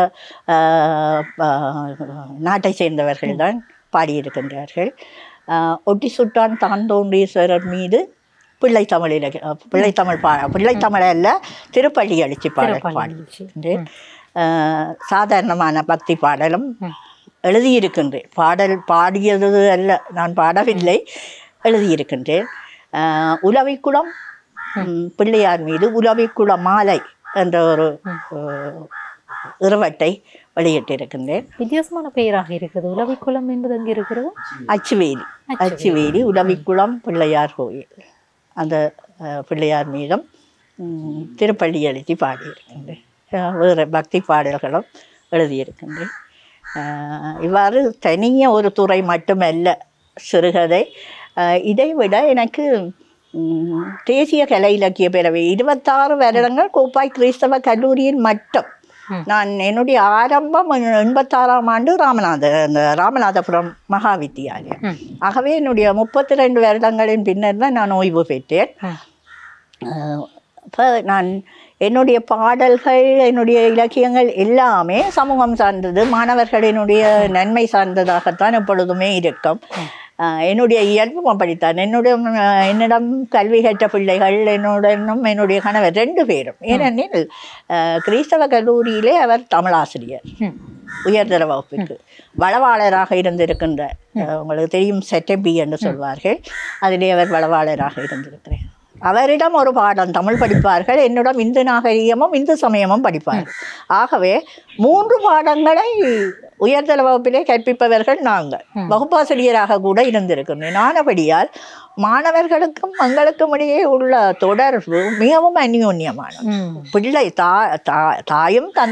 நாட்டை சேர்ந்தவர்கள் தான் பாடியிருக்கின்றார்கள். ஒட்டி சுட்டான் தான் தோன்றீஸ்வரர் மீது பிள்ளை தமிழ் இலக்கிய பிள்ளை தமிழ் பா பிள்ளை தமிழ் அல்ல திருப்பள்ளி எழுச்சி பாடல் பாடியிருக்கின்றேன். சாதாரணமான பக்தி பாடலும் எழுதியிருக்கின்றேன். பாடல் பாடியது அல்ல, நான் பாடவில்லை, எழுதியிருக்கின்றேன். உலவிக்குளம் பிள்ளையார் மீது உலவிக்குள மாலை என்ற ஒரு இருவட்டை வெளியிட்டிருக்கின்றேன்.
வித்தியாசமான பெயராக இருக்குது. உலவிக்குளம் என்பது அங்கே இருக்கிறது
அச்சுவேலி. அச்சுவேலி உலவிக்குளம் பிள்ளையார் கோயில், அந்த பிள்ளையார் மீதும் திருப்பள்ளி எழுதி பாடியிருக்கின்றேன். வேறு பக்தி பாடல்களும் எழுதியிருக்கின்றேன். இவ்வாறு தனிய ஒரு துறை மட்டுமல்ல சிறுகதை. இதை விட எனக்கு தேசிய கலை இலக்கிய பேரவை இருபத்தாறு வருடங்கள் கோப்பாய் கிறிஸ்தவ கல்லூரியில் மட்டும் நான் என்னுடைய ஆரம்பம் எண்பத்தாறாம் ஆண்டு ராமநாத அந்த ராமநாதபுரம் மகா வித்தியாலயம். ஆகவே என்னுடைய முப்பத்தி ரெண்டு வருடங்களின் பின்னர் தான் நான் ஓய்வு பெற்றேன். இப்போ நான் என்னுடைய பாடல்கள், என்னுடைய இலக்கியங்கள் எல்லாமே சமூகம் சார்ந்தது, மாணவர்களினுடைய நன்மை சார்ந்ததாகத்தான் எப்பொழுதுமே இருக்கும். என்னுடைய இயல்பும் அப்படித்தான். என்னுடைய என்னிடம் கல்வி கற்ற பிள்ளைகள் என்னுடனும் என்னுடைய கணவர் ரெண்டு பேரும், ஏனெனில் கிறிஸ்தவ கல்லூரியிலே அவர் தமிழாசிரியர், உயர்தர வகுப்புக்கு வளவாளராக இருந்திருக்கின்ற, உங்களுக்கு தெரியும் செட்டபி என்று சொல்வார்கள், அதிலே அவர் வளவாளராக இருந்திருக்கிறேன். அவரிடம் ஒரு பாடம் தமிழ் படிப்பார்கள், என்னிடம் இந்து நாகரிகமும் இந்து சமயமும் படிப்பார்கள். ஆகவே மூன்று பாடங்களை உயர்தர வகுப்பிலே கற்பிப்பவர்கள் நாங்கள். வகுப்பாசிரியராக கூட இருந்திருக்கிறேன். ஆனபடியால் மாணவர்களுக்கும் எங்களுக்கும் இடையே உள்ள தொடர்பு மிகவும் அந்யோன்யமான. பிள்ளை தா தாயும் தந்தையும்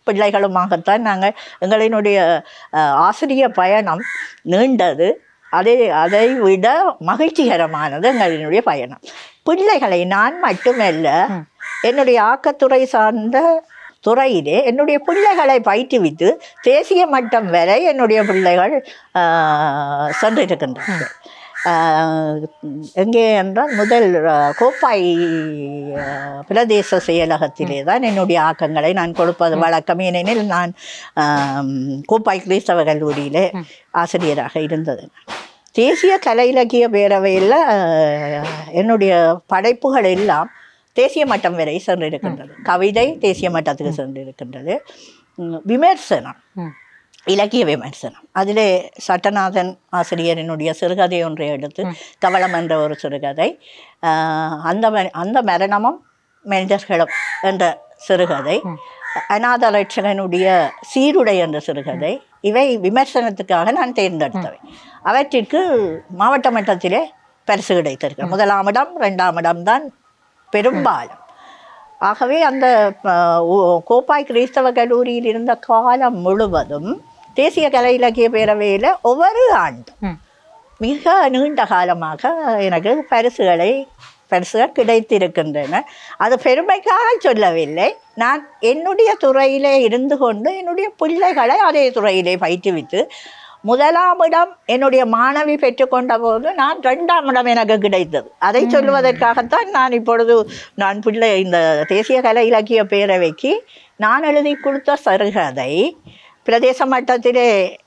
பிள்ளைகளுமாகத்தான் நாங்கள் எங்களினுடைய அஹ், ஆசிரிய பயணம் நீண்டது. அதே அதை விட மகிழ்ச்சிகரமானது எங்களினுடைய பயணம். பிள்ளைகளை நான் மட்டுமல்ல, என்னுடைய ஆக்கத்துறை சார்ந்த துறையிலே என்னுடைய பிள்ளைகளை பயிற்றுவித்து தேசிய மட்டம் வரை என்னுடைய பிள்ளைகள் ஆஹ், சென்றிருக்கின்றார்கள். ஆஹ், எங்கே என்றால் முதல் ஆஹ், கோப்பாய் ஆஹ், பிரதேச செயலகத்திலே தான் என்னுடைய ஆக்கங்களை நான் கொடுப்பது வழக்கம். ஏனெனில் நான் ஆஹ், கோப்பாய் கிறிஸ்தவ கல்லூரியிலே ஆசிரியராக இருந்தது. தேசிய கலை இலக்கிய பேரவையில் ஆஹ், என்னுடைய படைப்புகள் எல்லாம் தேசிய மட்டம் வரை சென்றிருக்கின்றது. கவிதை தேசிய மட்டத்துக்கு சென்றிருக்கின்றது. உம், விமர்சனம், இலக்கிய விமர்சனம், அதிலே சட்டநாதன் ஆசிரியரினுடைய சிறுகதை ஒன்றை எடுத்து கவளம் என்ற ஒரு சிறுகதை, ஆஹ், அந்த ம- அந்த மரணமும் மனிதர்களும் என்ற சிறுகதை, அநாத ரட்சகனுடைய சீருடை என்ற சிறுகதை, இவை விமர்சனத்துக்காக நான் தேர்ந்தெடுத்தவை. அவற்றிற்கு மாவட்ட மட்டத்திலே பரிசு கிடைத்திருக்கு. முதலாம் இடம் ரெண்டாம் இடம் தான் பெரும்பாலும். ஆகவே அந்த அஹ், ஓ- கோப்பாய் கிறிஸ்தவ கல்லூரியில் இருந்த காலம் முழுவதும் தேசிய கலை இலக்கிய பேரவையில் ஒவ்வொரு ஆண்டும் மிக நீண்ட காலமாக எனக்கு பரிசுகளை பரிசுகள் கிடைத்திருக்கின்றன. அது பெருமைக்காக சொல்லவில்லை. நான் என்னுடைய துறையிலே இருந்து கொண்டு என்னுடைய பிள்ளைகளை அதே துறையிலே பயிற்றுவித்து முதலாம் இடம் என்னுடைய மாணவி பெற்றுக்கொண்ட போது நான் ரெண்டாம் இடம் எனக்கு கிடைத்தது. அதை சொல்லுவதற்காகத்தான் நான் இப்பொழுது நான் பிள்ளை இந்த தேசிய கலை இலக்கிய பேரவைக்கு நான் எழுதி கொடுத்த சிறுகதை பிரதேச மட்டத்திலே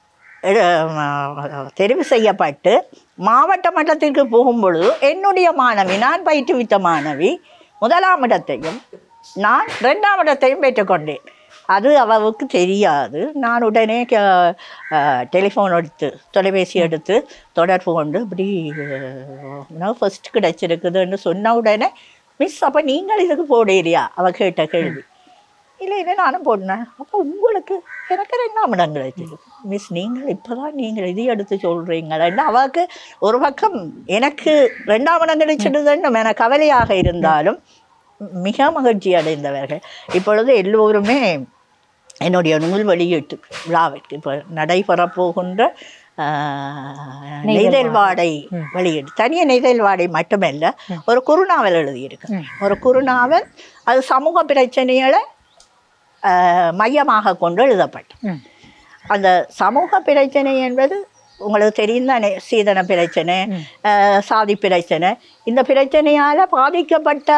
எ- தெரிவு செய்யப்பட்டு மாவட்ட மட்டத்திற்கு போகும்பொழுது என்னுடைய மாணவி, நான் பயிற்றுவித்த மாணவி முதலாம் இடத்தையும் நான் ரெண்டாம் இடத்தையும் பெற்றுக்கொண்டேன். அது அவளுக்கு தெரியாது. நான் உடனே டெலிஃபோன் எடுத்து தொலைபேசி எடுத்து தொடர்பு கொண்டு இப்படி ஃபஸ்ட்டு கிடைச்சிருக்குதுன்னு சொன்ன உடனே, மிஸ் அப்போ நீங்கள் இதுக்கு போடுறியா அவள் கேட்ட கேள்வி. இல்லை இல்லை நானும் போடினேன். அப்போ உங்களுக்கு எனக்கு ரெண்டாம் இடம் கிடைச்சிது. மிஸ் நீங்கள் இப்போ தான் நீங்கள் இது எடுத்து சொல்கிறீங்களேன்னு அவளுக்கு ஒரு பக்கம் எனக்கு ரெண்டாம் இடம் கிடைச்சிடுதுன்னு என கவலையாக இருந்தாலும் மிக மகிழ்ச்சி அடைந்தவர்கள். இப்பொழுது எல்லோருமே என்னுடைய நூல் வெளியீட்டு விழாவிற்கு இப்போ நடைபெறப் போகின்ற ஆஹ், நெய்தல் வாடை வெளியீடு, தனிய நெய்தல் வாடை மட்டுமல்ல, ஒரு குறுநாவல் எழுதியிருக்கு. ஒரு குறுநாவல் அது சமூக பிரச்சனைகளை ஆஹ், மையமாக கொண்டு எழுதப்பட்ட அந்த சமூக பிரச்சனை என்பது உங்களுக்கு தெரியும் தானே. சீதன பிரச்சனை, ஆஹ், சாதி பிரச்சனை, இந்த பிரச்சனையால் பாதிக்கப்பட்ட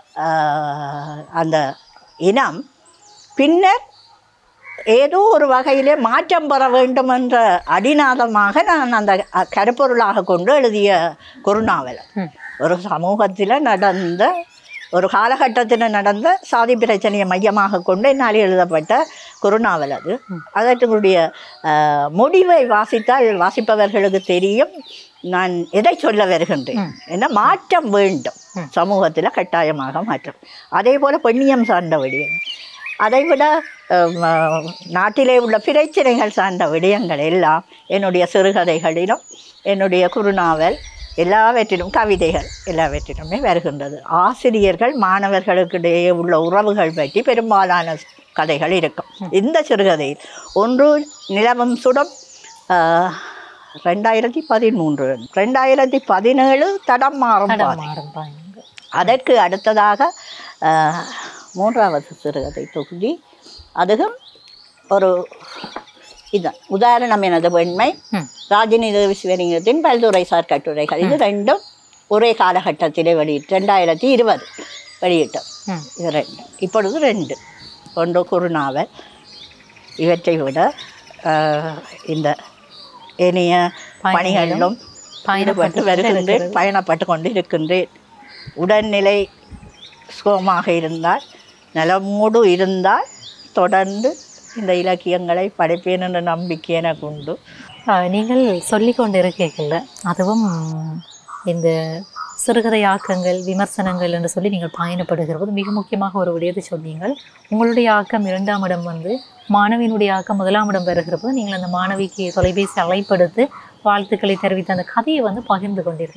ஆஹ், அந்த இனம் பின்னர் ஏதோ ஒரு வகையிலே மாற்றம் பெற வேண்டும் என்ற அடிநாதமாக நான் அந்த கருப்பொருளாக கொண்டு எழுதிய குறுநாவல். ஒரு சமூகத்தில் நடந்த ஒரு காலகட்டத்தில் நடந்த சாதி பிரச்சனையை மையமாக கொண்டு என்னால் எழுதப்பட்ட குறுநாவல் அது. அதனுடைய ஆஹ், முடிவை வாசித்தால் வாசிப்பவர்களுக்கு தெரியும் நான் எதை சொல்ல வருகின்றேன். என்ன மாற்றம் வேண்டும் சமூகத்தில், கட்டாயமாக மாற்றம். அதே போல் பெண்ணியம் சார்ந்த விடயம், அதைவிட அஹ், நாட்டிலே உள்ள பிரச்சனைகள் சார்ந்த விடயங்கள் எல்லாம் என்னுடைய சிறுகதைகளிலும் என்னுடைய குறுநாவல் எல்லாவற்றிலும், கவிதைகள் எல்லாவற்றிலுமே வருகின்றது. ஆசிரியர்கள் மாணவர்களுக்கிடையே உள்ள உறவுகள் பற்றி பெரும்பாலான கதைகள் இருக்கும் இந்த சிறுகதையில். ஒன்று நிலவும் சுடம், ஆஹ், ரெண்டாயிரத்தி பதிமூன்று ரெண்டாயிரத்தி பதினேழு தடம் மாறும் பாதை. அதற்கு அடுத்ததாக ஆஹ், மூன்றாவது சிறுகதை தொகுதி, அதுவும் ஒரு இதுதான் உதாரணம் எனது வெண்மை, ராஜினி தேவி சிவலிங்கத்தின் பல்துறைசார் கட்டுரைகள். இது ரெண்டும் ஒரே காலகட்டத்திலே வெளியிட்டு ரெண்டாயிரத்தி இருபது வெளியிட்டோம். இது ரெண்டு, இப்பொழுது ரெண்டு, ஒன்று குறுநாவல். இவற்றை விட ஆஹ், இந்த இனிய பணிகளிலும் ஈடுபட்டு வருகின்றேன், பயணப்பட்டு கொண்டு இருக்கின்றேன். உடல்நிலை சுகமாக இருந்தால், நலமோடு இருந்தால் தொடர்ந்து இந்த இலக்கியங்களை படைப்பேன் என்ற நம்பிக்கை எனக்கு உண்டு.
ஆஹ் நீங்கள் சொல்லிக்கொண்டு இருக்கீங்கள்ல, அதுவும் இந்த சிறுகதை ஆக்கங்கள், விமர்சனங்கள் என்று சொல்லி நீங்கள் பயணப்படுகிற போது மிக முக்கியமாக ஒரு விடயத்தை சொன்னீங்கள். உங்களுடைய ஆக்கம் இரண்டாம் இடம் வந்து மாணவியினுடைய ஆக்கம் முதலாம் இடம் வருகிற போது நீங்கள் அந்த மாணவிக்கு தொலைபேசி அழைப்படுத்து வாழ்த்துக்களை தெரிவித்த அந்த கதையை வந்து பகிர்ந்து கொண்டீர்கள்.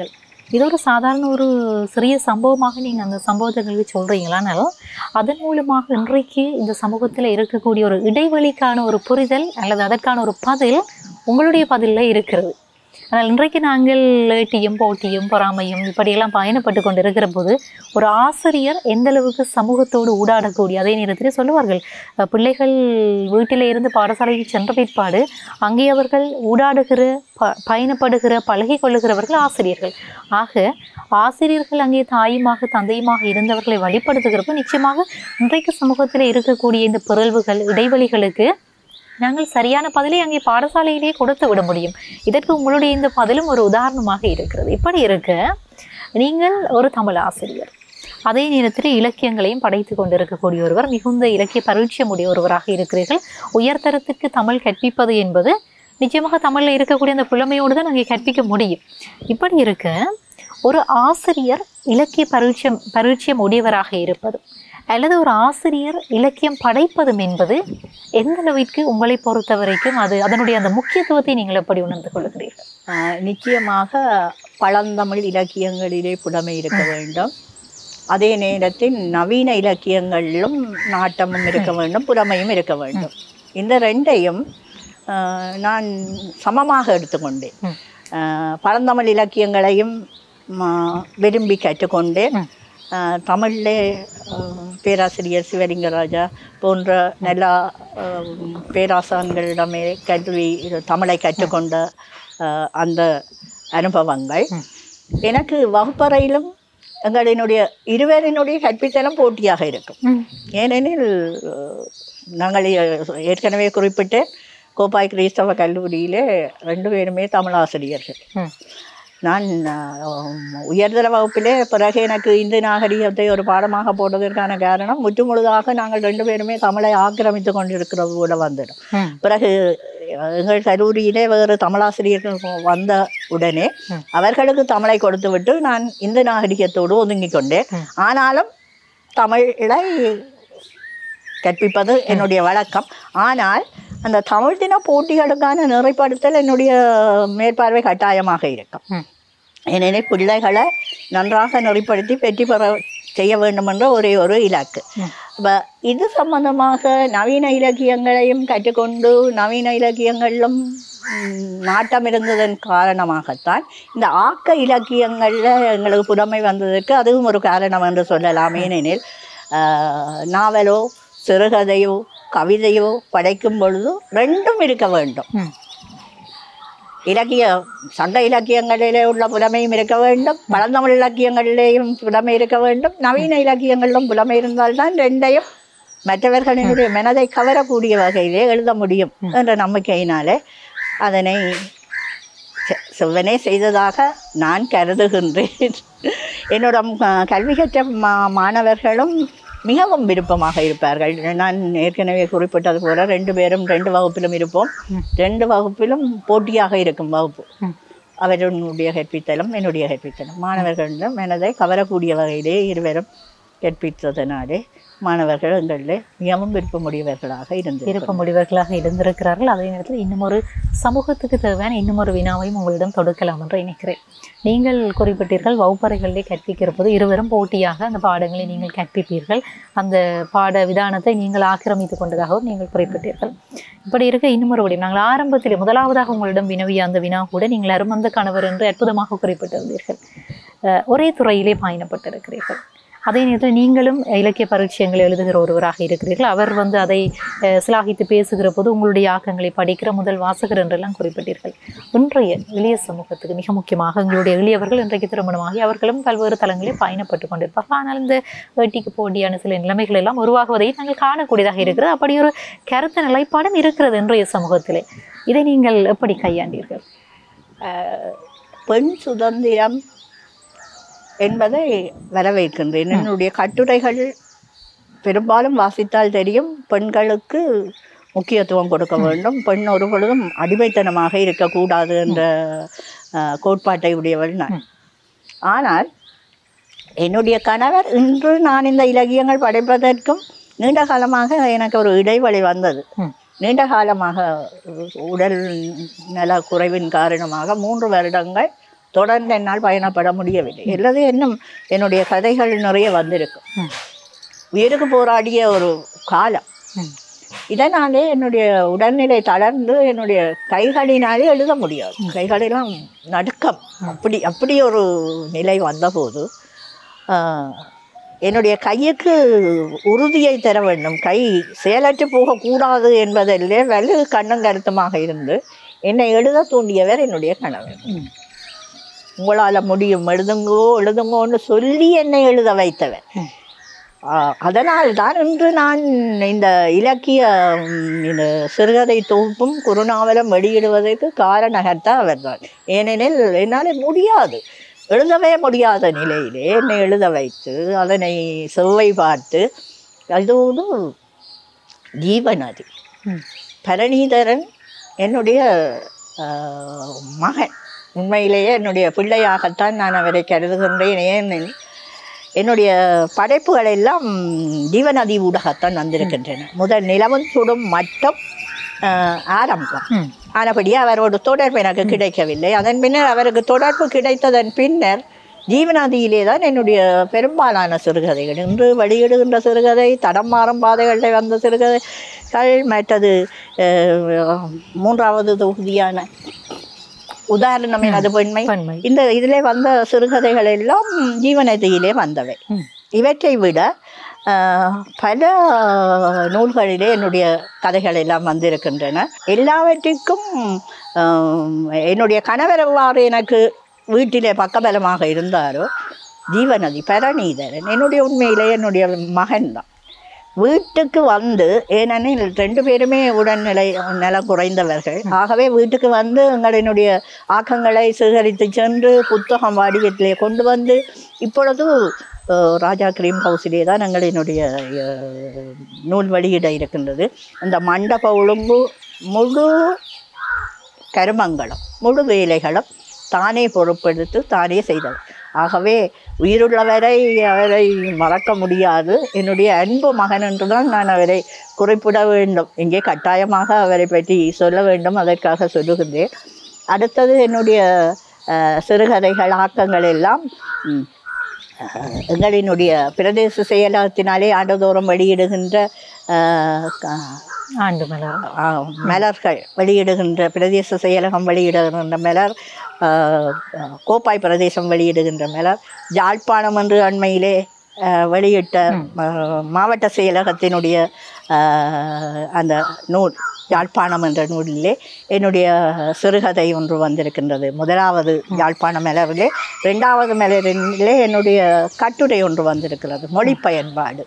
இது ஒரு சாதாரண ஒரு சிறிய சம்பவமாக நீங்கள் அந்த சம்பவத்தை சொல்கிறீங்களானாலும் அதன் மூலமாக இன்றைக்கு இந்த சமூகத்தில் இருக்கக்கூடிய ஒரு இடைவெளிக்கான ஒரு புரிதல் அல்லது அதற்கான ஒரு பதில் உங்களுடைய பதிலில் இருக்கிறது. ஆனால் இன்றைக்கு நாங்கள் ஏட்டியும் போட்டியும் பொறாமையும் இப்படியெல்லாம் பயணப்பட்டு கொண்டு இருக்கிற போது ஒரு ஆசிரியர் எந்த அளவுக்கு சமூகத்தோடு ஊடாடக்கூடிய, அதே நேரத்தில் சொல்லுவார்கள் பிள்ளைகள் வீட்டில் இருந்து பாடசாலைக்கு சென்ற பிற்பாடு அங்கே அவர்கள் ஊடாடுகிற ப பயணப்படுகிற பழகி கொள்ளுகிறவர்கள் ஆசிரியர்கள். ஆக ஆசிரியர்கள் அங்கே தாயுமாக தந்தையுமாக இருந்தவர்களை வழிபடுத்துகிறப்போ நிச்சயமாக இன்றைக்கு சமூகத்தில் இருக்கக்கூடிய இந்த பிறழ்வுகள் இடைவெளிகளுக்கு நாங்கள் சரியான பதிலை அங்கே பாடசாலையிலேயே கொடுத்து விட முடியும். இதற்கு உங்களுடைய இந்த பதிலும் ஒரு உதாரணமாக இருக்கிறது. இப்படி இருக்க நீங்கள் ஒரு தமிழ் ஆசிரியர், அதே நேரத்தில் இலக்கியங்களையும் படைத்து கொண்டிருக்கக்கூடிய ஒருவர், மிகுந்த இலக்கிய பரிச்சயம் உடைய ஒருவராக இருக்கிறீர்கள். உயர்தரத்துக்கு தமிழ் கற்பிப்பது என்பது நிச்சயமாக தமிழில் இருக்கக்கூடிய அந்த புலமையோடு தான் நாங்கள் கற்பிக்க முடியும். இப்படி இருக்க ஒரு ஆசிரியர் இலக்கிய பரிச்சயம் பரிச்சயம் உடையவராக இருப்பது அல்லது ஒரு ஆசிரியர் இலக்கியம் படைப்பதும் என்பது எந்த அளவிற்கு உங்களை பொறுத்த வரைக்கும் அது அதனுடைய அந்த முக்கியத்துவத்தை நீங்கள் எப்படி உணர்ந்து கொள்கிறீர்கள்?
நிச்சயமாக பழந்தமிழ் இலக்கியங்களிலே புலமை இருக்க வேண்டும். அதே நேரத்தில் நவீன இலக்கியங்களிலும் நாட்டமும் இருக்க வேண்டும், புலமையும் இருக்க வேண்டும். இந்த ரெண்டையும் நான் சமமாக எடுத்துக்கொண்டேன். பழந்தமிழ் இலக்கியங்களையும் விரும்பி கற்றுக்கொண்டேன். தமிழிலே பேராசிரியர் சிவலிங்கராஜா போன்ற நல்ல பேராசான்களிடமே கல்வி தமிழை கற்றுக்கொண்ட அந்த அனுபவங்கள் எனக்கு வகுப்பறையிலும் எங்களினுடைய இருவரினுடைய கற்பித்தலும் போட்டியாக இருக்கும். ஏனெனில் நாங்கள் ஏற்கனவே குறிப்பிட்டு கோப்பாய் கிறிஸ்தவ கல்லூரியிலே ரெண்டு பேருமே தமிழ் ஆசிரியர்கள். நான் உயர்தர வகுப்பிலே பிறகு எனக்கு இந்து நாகரிகத்தை ஒரு பாடமாக போட்டதற்கான காரணம் முற்றுமுழுதாக நாங்கள் ரெண்டு பேருமே தமிழை ஆக்கிரமித்து கொண்டிருக்கிறது கூட வந்துடும். பிறகு எங்கள் கல்லூரியிலே வேறு தமிழாசிரியர்கள் வந்த உடனே அவர்களுக்கு தமிழை கொடுத்து விட்டு நான் இந்து நாகரிகத்தோடு ஒதுங்கி கொண்டேன். ஆனாலும் தமிழை கற்பிப்பது என்னுடைய வழக்கம். ஆனால் அந்த தமிழ் தின போட்டிகளுக்கான நிறைப்படுத்தல் என்னுடைய மேற்பார்வை கட்டாயமாக இருக்கும். ஏனெனில் பிள்ளைகளை நன்றாக நெறிப்படுத்தி வெற்றி பெற செய்ய வேண்டும் என்ற ஒரே ஒரு இலக்கு. இப்போ இது சம்பந்தமாக நவீன இலக்கியங்களையும் கற்றுக்கொண்டு நவீன இலக்கியங்களிலும் நாட்டம் இருந்ததன் காரணமாகத்தான் இந்த ஆக்க இலக்கியங்களில் எங்களுக்கு புலமை வந்ததற்கு அதுவும் ஒரு காரணம் என்று சொல்லலாம். ஏனெனில் நாவலோ சிறுகதையோ கவிதையோ படைக்கும் பொழுது ரெண்டும் இருக்க வேண்டும். இலக்கிய சங்க இலக்கியங்களிலே உள்ள புலமையும் இருக்க வேண்டும், பழந்தமிழ் இலக்கியங்களிலேயும் புலமை இருக்க வேண்டும், நவீன இலக்கியங்களிலும் புலமை இருந்தால்தான் ரெண்டையும் மற்றவர்களினுடைய மனதை கவரக்கூடிய வகையிலே எழுத முடியும் என்ற நம்பிக்கையினாலே அதனை செவ்வனே செய்ததாக நான் கருதுகின்றேன். என்னோட கல்வி கற்ற மா மாணவர்களும் மிகவும் விருப்பமாக இருப்பார்கள். நான் ஏற்கனவே குறிப்பிட்டது போல ரெண்டு பேரும் ரெண்டு வகுப்பிலும் இருப்போம். ரெண்டு வகுப்பிலும் போட்டியாக இருக்கும் வகுப்பு. அவர்களுடைய கற்பித்தலும் என்னுடைய கற்பித்தலும் மாணவர்களிடம் மனதை கவரக்கூடிய வகையிலே இருவரும் கற்பித்ததனாலே மாணவர்கள் எங்களில் மிகவும் விருப்பமுடையவர்களாக இருந்து
விருப்பமுடையவர்களாக இருந்திருக்கிறார்கள். அதே நேரத்தில் இன்னும் ஒரு சமூகத்துக்கு தேவையான இன்னும் ஒரு வினாவையும் உங்களிடம் தொடுக்கலாம் என்று நினைக்கிறேன். நீங்கள் குறிப்பிட்டீர்கள் வகுப்பறைகளிலே கற்பிக்கிற போது இருவரும் போட்டியாக அந்த பாடங்களை நீங்கள் கற்பிப்பீர்கள், அந்த பாட விதானத்தை நீங்கள் ஆக்கிரமித்து கொண்டதாகவும் நீங்கள் குறிப்பிட்டீர்கள். இப்படி இருக்க இன்னும் ஒரு விடயம், நாங்கள் ஆரம்பத்தில் முதலாவதாக உங்களிடம் வினவிய அந்த வினா கூட நீங்கள் அருமந்த கணவர் என்று அற்புதமாக குறிப்பிட்டிருந்தீர்கள். ஒரே துறையிலே பயணப்பட்டிருக்கிறீர்கள். அதே நேரத்தில் நீங்களும் இலக்கிய பரீட்சைகளை எழுதுகிற ஒருவராக இருக்கிறீர்கள். அவர் வந்து அதை சிலாகித்து பேசுகிற போது உங்களுடைய ஆக்கங்களை படிக்கிற முதல் வாசகர் என்றெல்லாம் குறிப்பிட்டீர்கள். இன்றைய இளைய சமூகத்துக்கு மிக முக்கியமாக எங்களுடைய எளியவர்கள் இன்றைக்கு திருமணமாகி அவர்களும் பல்வேறு தளங்களில் பயணப்பட்டு கொண்டிருப்பார்கள். ஆனால் இந்த வேட்டிக்கு போட்டியான சில நிலைமைகள் எல்லாம் உருவாகுவதை நாங்கள் காணக்கூடியதாக இருக்கிறது. அப்படி ஒரு கருத்து நிலைப்பாடும் இருக்கிறது இன்றைய சமூகத்திலே. இதை நீங்கள் எப்படி கையாண்டீர்கள்?
பெண் சுதந்திரம் என்பதை வரவேற்கின்றேன். என்னுடைய கட்டுரைகள் பெரும்பாலும் வாசித்தால் தெரியும், பெண்களுக்கு முக்கியத்துவம் கொடுக்க வேண்டும், பெண் ஒரு பொழுதும் அடிமைத்தனமாக இருக்கக்கூடாது என்ற கோட்பாட்டை உடையவள் நான். ஆனால் என்னுடைய கணவர் இன்று நான் இந்த இலக்கியங்கள் படைப்பதற்கும் நீண்ட காலமாக எனக்கு ஒரு இடைவெளி வந்தது. நீண்ட காலமாக உடல் நல குறைவின் காரணமாக மூன்று வருடங்கள் தொடர்ந்து என்னால் பயணப்பட முடியவில்லை. அல்லது இன்னும் என்னுடைய கதைகள் நிறைய வந்திருக்கும். உயிருக்கு போராடிய ஒரு காலம். இதனாலே என்னுடைய உடல்நிலை தளர்ந்து என்னுடைய கைகளினாலே எழுத முடியாது. கைகளெல்லாம் நடுக்கம். அப்படி அப்படி ஒரு நிலை வந்தபோது என்னுடைய கையுக்கு உறுதியை தர வேண்டும், கை செயலற்று போகக்கூடாது என்பதிலே வலு கண்ணும் கருத்துமாக இருந்து என்னை எழுத தூண்டியவர் என்னுடைய கணவர். உங்களால் முடியும், எழுதுங்கோ எழுதுங்கோன்னு சொல்லி என்னை எழுத வைத்தவர். அதனால் தான் இன்று நான் இந்த இலக்கிய இந்த சிறுகதை தொகுப்பும் குறுநாவலும் வெளியிடுவதற்கு காரணகர்த்தான் அவர்தான். ஏனெனில் என்னால் முடியாது, எழுதவே முடியாத நிலையிலே என்னை எழுத வைத்து அதனை செவ்வை பார்த்து, அதோடு ஜீவநதி பரணிதரன் என்னுடைய மகன். உண்மையிலேயே என்னுடைய பிள்ளையாகத்தான் நான் அவரை கருதுகின்றேன். ஏனெனில் என்னுடைய படைப்புகள் எல்லாம் ஜீவநதி ஊடகத்தான் வந்திருக்கின்றன. முதல் நிலவும் சுடும் மட்டம் ஆரம்பம் ஆனபடியே அவரோட தொடர்பு எனக்கு கிடைக்கவில்லை. அதன் பின்னர் அவருக்கு தொடர்பு கிடைத்ததன் பின்னர் ஜீவநதியிலே தான் என்னுடைய பெரும்பாலான சிறுகதைகள், இன்று வெளியிடுகின்ற சிறுகதை, தடம் மாறும் பாதைகளில் வந்த சிறுகதைகள், மற்றது மூன்றாவது தொகுதியான உதாரணம் எனது பெண்மை, இந்த இதிலே வந்த சிறுகதைகள் எல்லாம் ஜீவநதியிலே வந்தவை. இவற்றை விட பல நூல்களிலே என்னுடைய கதைகள் எல்லாம் வந்திருக்கின்றன. எல்லாவற்றிற்கும் என்னுடைய கணவர் எவ்வாறு எனக்கு வீட்டிலே பக்கபலமாக இருந்தாரோ, ஜீவநதி பரணிதரன் என்னுடைய உண்மையிலே என்னுடைய மகன்தான். வீட்டுக்கு வந்து, ஏனெனில் ரெண்டு பேருமே உடல்நிலை நலம் குறைந்தவர்கள், ஆகவே வீட்டுக்கு வந்து எங்களுடைய ஆக்கங்களை சேகரித்து சென்று புத்தகம் வடிவத்திலே கொண்டு வந்து, இப்பொழுது ராஜா கிரீம் ஹவுஸிலே தான் எங்களினுடைய நூல் வெளியிட இருக்கின்றது. அந்த மண்டப ஒழுங்கு முழு கருமங்களும் முழு வேலைகளும் தானே பொறுப்பெடுத்து தானே செய்தது. ஆகவே உயிருள்ளவரை அவரை மறக்க முடியாது. என்னுடைய அன்பு மகன் என்று தான் நான் அவரை குறிப்பிட வேண்டும். இங்கே கட்டாயமாக அவரை பற்றி சொல்ல வேண்டும், அதற்காக சொல்லுகின்றேன். அடுத்தது என்னுடைய சிறுகதைகள் ஆக்கங்கள் எல்லாம் எங்களினுடைய பிரதேச செயலகத்தினாலே ஆண்டுதோறும் வெளியிடுகின்ற
ஆண்டு மலர்
மலர்கள் வெளியிடுகின்ற பிரதேச செயலகம் வெளியிடுகின்ற மலர், கோப்பாய் பிரதேசம் வெளியிடுகின்ற மலர், யாழ்ப்பாணம் என்று அண்மையிலே வெளியிட்ட மாவட்ட செயலகத்தினுடைய அந்த நூல் யாழ்ப்பாணம் என்ற நூலிலே என்னுடைய சிறுகதை ஒன்று வந்திருக்கின்றது. முதலாவது யாழ்ப்பாண மலரிலே, ரெண்டாவது மலரிலே என்னுடைய கட்டுரை ஒன்று வந்திருக்கிறது. மொழி பயன்பாடு,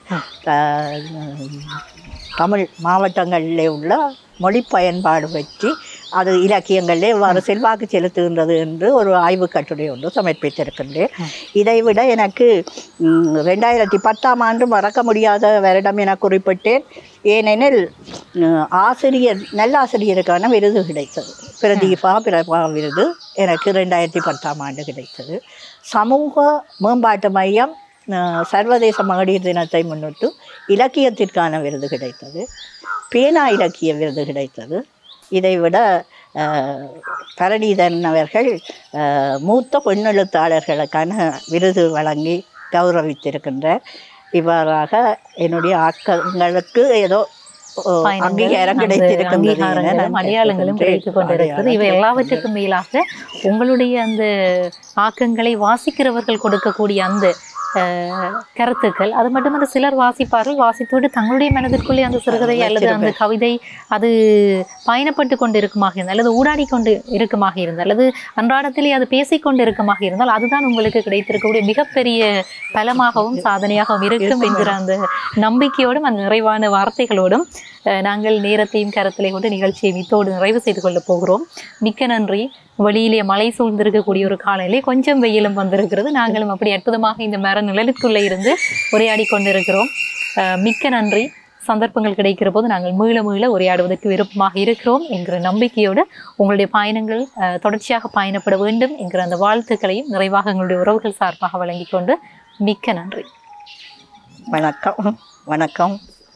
தமிழ் மாவட்டங்களிலே உள்ள மொழி பயன்பாடு பற்றி அது இலக்கியங்களிலே எவ்வாறு செல்வாக்கு செலுத்துகின்றது என்று ஒரு ஆய்வு கட்டுரை ஒன்று சமர்ப்பித்திருக்கின்றேன். இதைவிட எனக்கு ரெண்டாயிரத்தி பத்தாம் ஆண்டு மறக்க முடியாத வருடம் என குறிப்பிட்டேன். ஏனெனில் ஆசிரியர் நல்லாசிரியருக்கான விருது கிடைத்தது. பிரதீபா பிரபா விருது எனக்கு ரெண்டாயிரத்தி பத்தாம் ஆண்டு கிடைத்தது. சமூக மேம்பாட்டு மையம் சர்வதேச மகளிர் தினத்தை முன்னிட்டு இலக்கியத்திற்கான விருது கிடைத்தது. பேனா இலக்கிய விருது கிடைத்தது. இதைவிட பரணிதரன் அவர்கள் மூத்த பெண்ணெழுத்தாளர்களுக்கான விருது வழங்கி கௌரவித்திருக்கின்றார். இவ்வாறாக என்னுடைய ஆக்கங்களுக்கு ஏதோ அங்கீகாரம் கிடைத்திருக்கின்றது,
அடையாளங்களும் கிடைத்துக் கொண்டிருக்கிறது. இவை எல்லாவற்றுக்கும் மேலாக உங்களுடைய அந்த ஆக்கங்களை வாசிக்கிறவர்கள் கொடுக்கக்கூடிய அந்த கருத்துக்கள், அது மட்டுமல்ல சிலர் வாசிப்பார்கள், வாசித்தோடு தங்களுடைய மனதிற்குள்ளே அந்த சிறுகதை அல்லது அந்த கவிதை அது பயணப்பட்டு கொண்டு இருக்குமாக இருந்தால், அல்லது ஊடாடி கொண்டு இருக்குமாக இருந்தால், அல்லது அன்றாடத்திலே அது பேசிக்கொண்டு இருக்குமாக இருந்தால், அதுதான் உங்களுக்கு கிடைத்திருக்கக்கூடிய மிகப்பெரிய பலமாகவும் சாதனையாகவும் இருக்கும் என்கிற அந்த நம்பிக்கையோடும் அந்த நிறைவான வார்த்தைகளோடும் நாங்கள் நேரத்தையும் கருத்திலே கொண்டு நிகழ்ச்சியை மித்தோடு நிறைவு செய்து கொள்ள போகிறோம். மிக்க நன்றி. வெளியிலே மழை சூழ்ந்திருக்கக்கூடிய ஒரு காலையிலே கொஞ்சம் வெயிலும் வந்திருக்கிறது. நாங்களும் அப்படி அற்புதமாக இந்த மர நிழலுக்குள்ளே இருந்து உரையாடி கொண்டிருக்கிறோம். மிக்க நன்றி. சந்தர்ப்பங்கள் கிடைக்கிற போது நாங்கள் மீள மீள உரையாடுவதற்கு விருப்பமாக இருக்கிறோம் என்கிற நம்பிக்கையோடு உங்களுடைய பயணங்கள் தொடர்ச்சியாக பயணப்பட வேண்டும் என்கிற அந்த வாழ்த்துக்களையும் நிறைவாக எங்களுடைய உறவுகள் சார்பாக வழங்கி கொண்டு மிக்க நன்றி.
வணக்கம். வணக்கம்.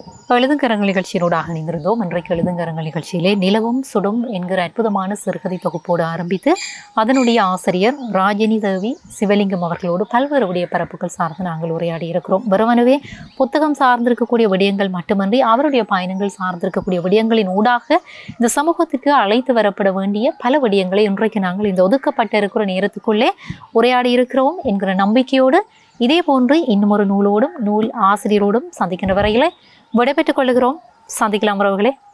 எழுதுங்கரங்கள் நிகழ்ச்சியினூடாக இணைந்திருந்தோம். இன்றைக்கு எழுதுங்கரங்கள் நிகழ்ச்சியிலே நிலவும் சுடும் என்கிற அற்புதமான சிறுகதை தொகுப்போடு ஆரம்பித்து அதனுடைய ஆசிரியர் ராஜினி தேவி சிவலிங்கம் அவர்களோடு பல்வேறு விடய பரப்புகள் சார்ந்து நாங்கள் உரையாடி இருக்கிறோம். வெறுமனவே புத்தகம் சார்ந்திருக்கக்கூடிய விடயங்கள் மட்டுமன்றி அவருடைய பயணங்கள் சார்ந்திருக்கக்கூடிய விடயங்களின் ஊடாக இந்த சமூகத்துக்கு அழைத்து வரப்பட வேண்டிய பல விடயங்களை இன்றைக்கு நாங்கள் இந்த ஒதுக்கப்பட்ட இருக்கிற நேரத்துக்குள்ளே உரையாடி இருக்கிறோம் என்கிற நம்பிக்கையோடு இதே போன்று இன்னும் ஒரு நூலோடும் நூல் ஆசிரியரோடும் சந்திக்கின்ற வரையிலே விடைபெற்றுக் கொள்கிறோம். சந்திக்கலாம் உறவுகளே.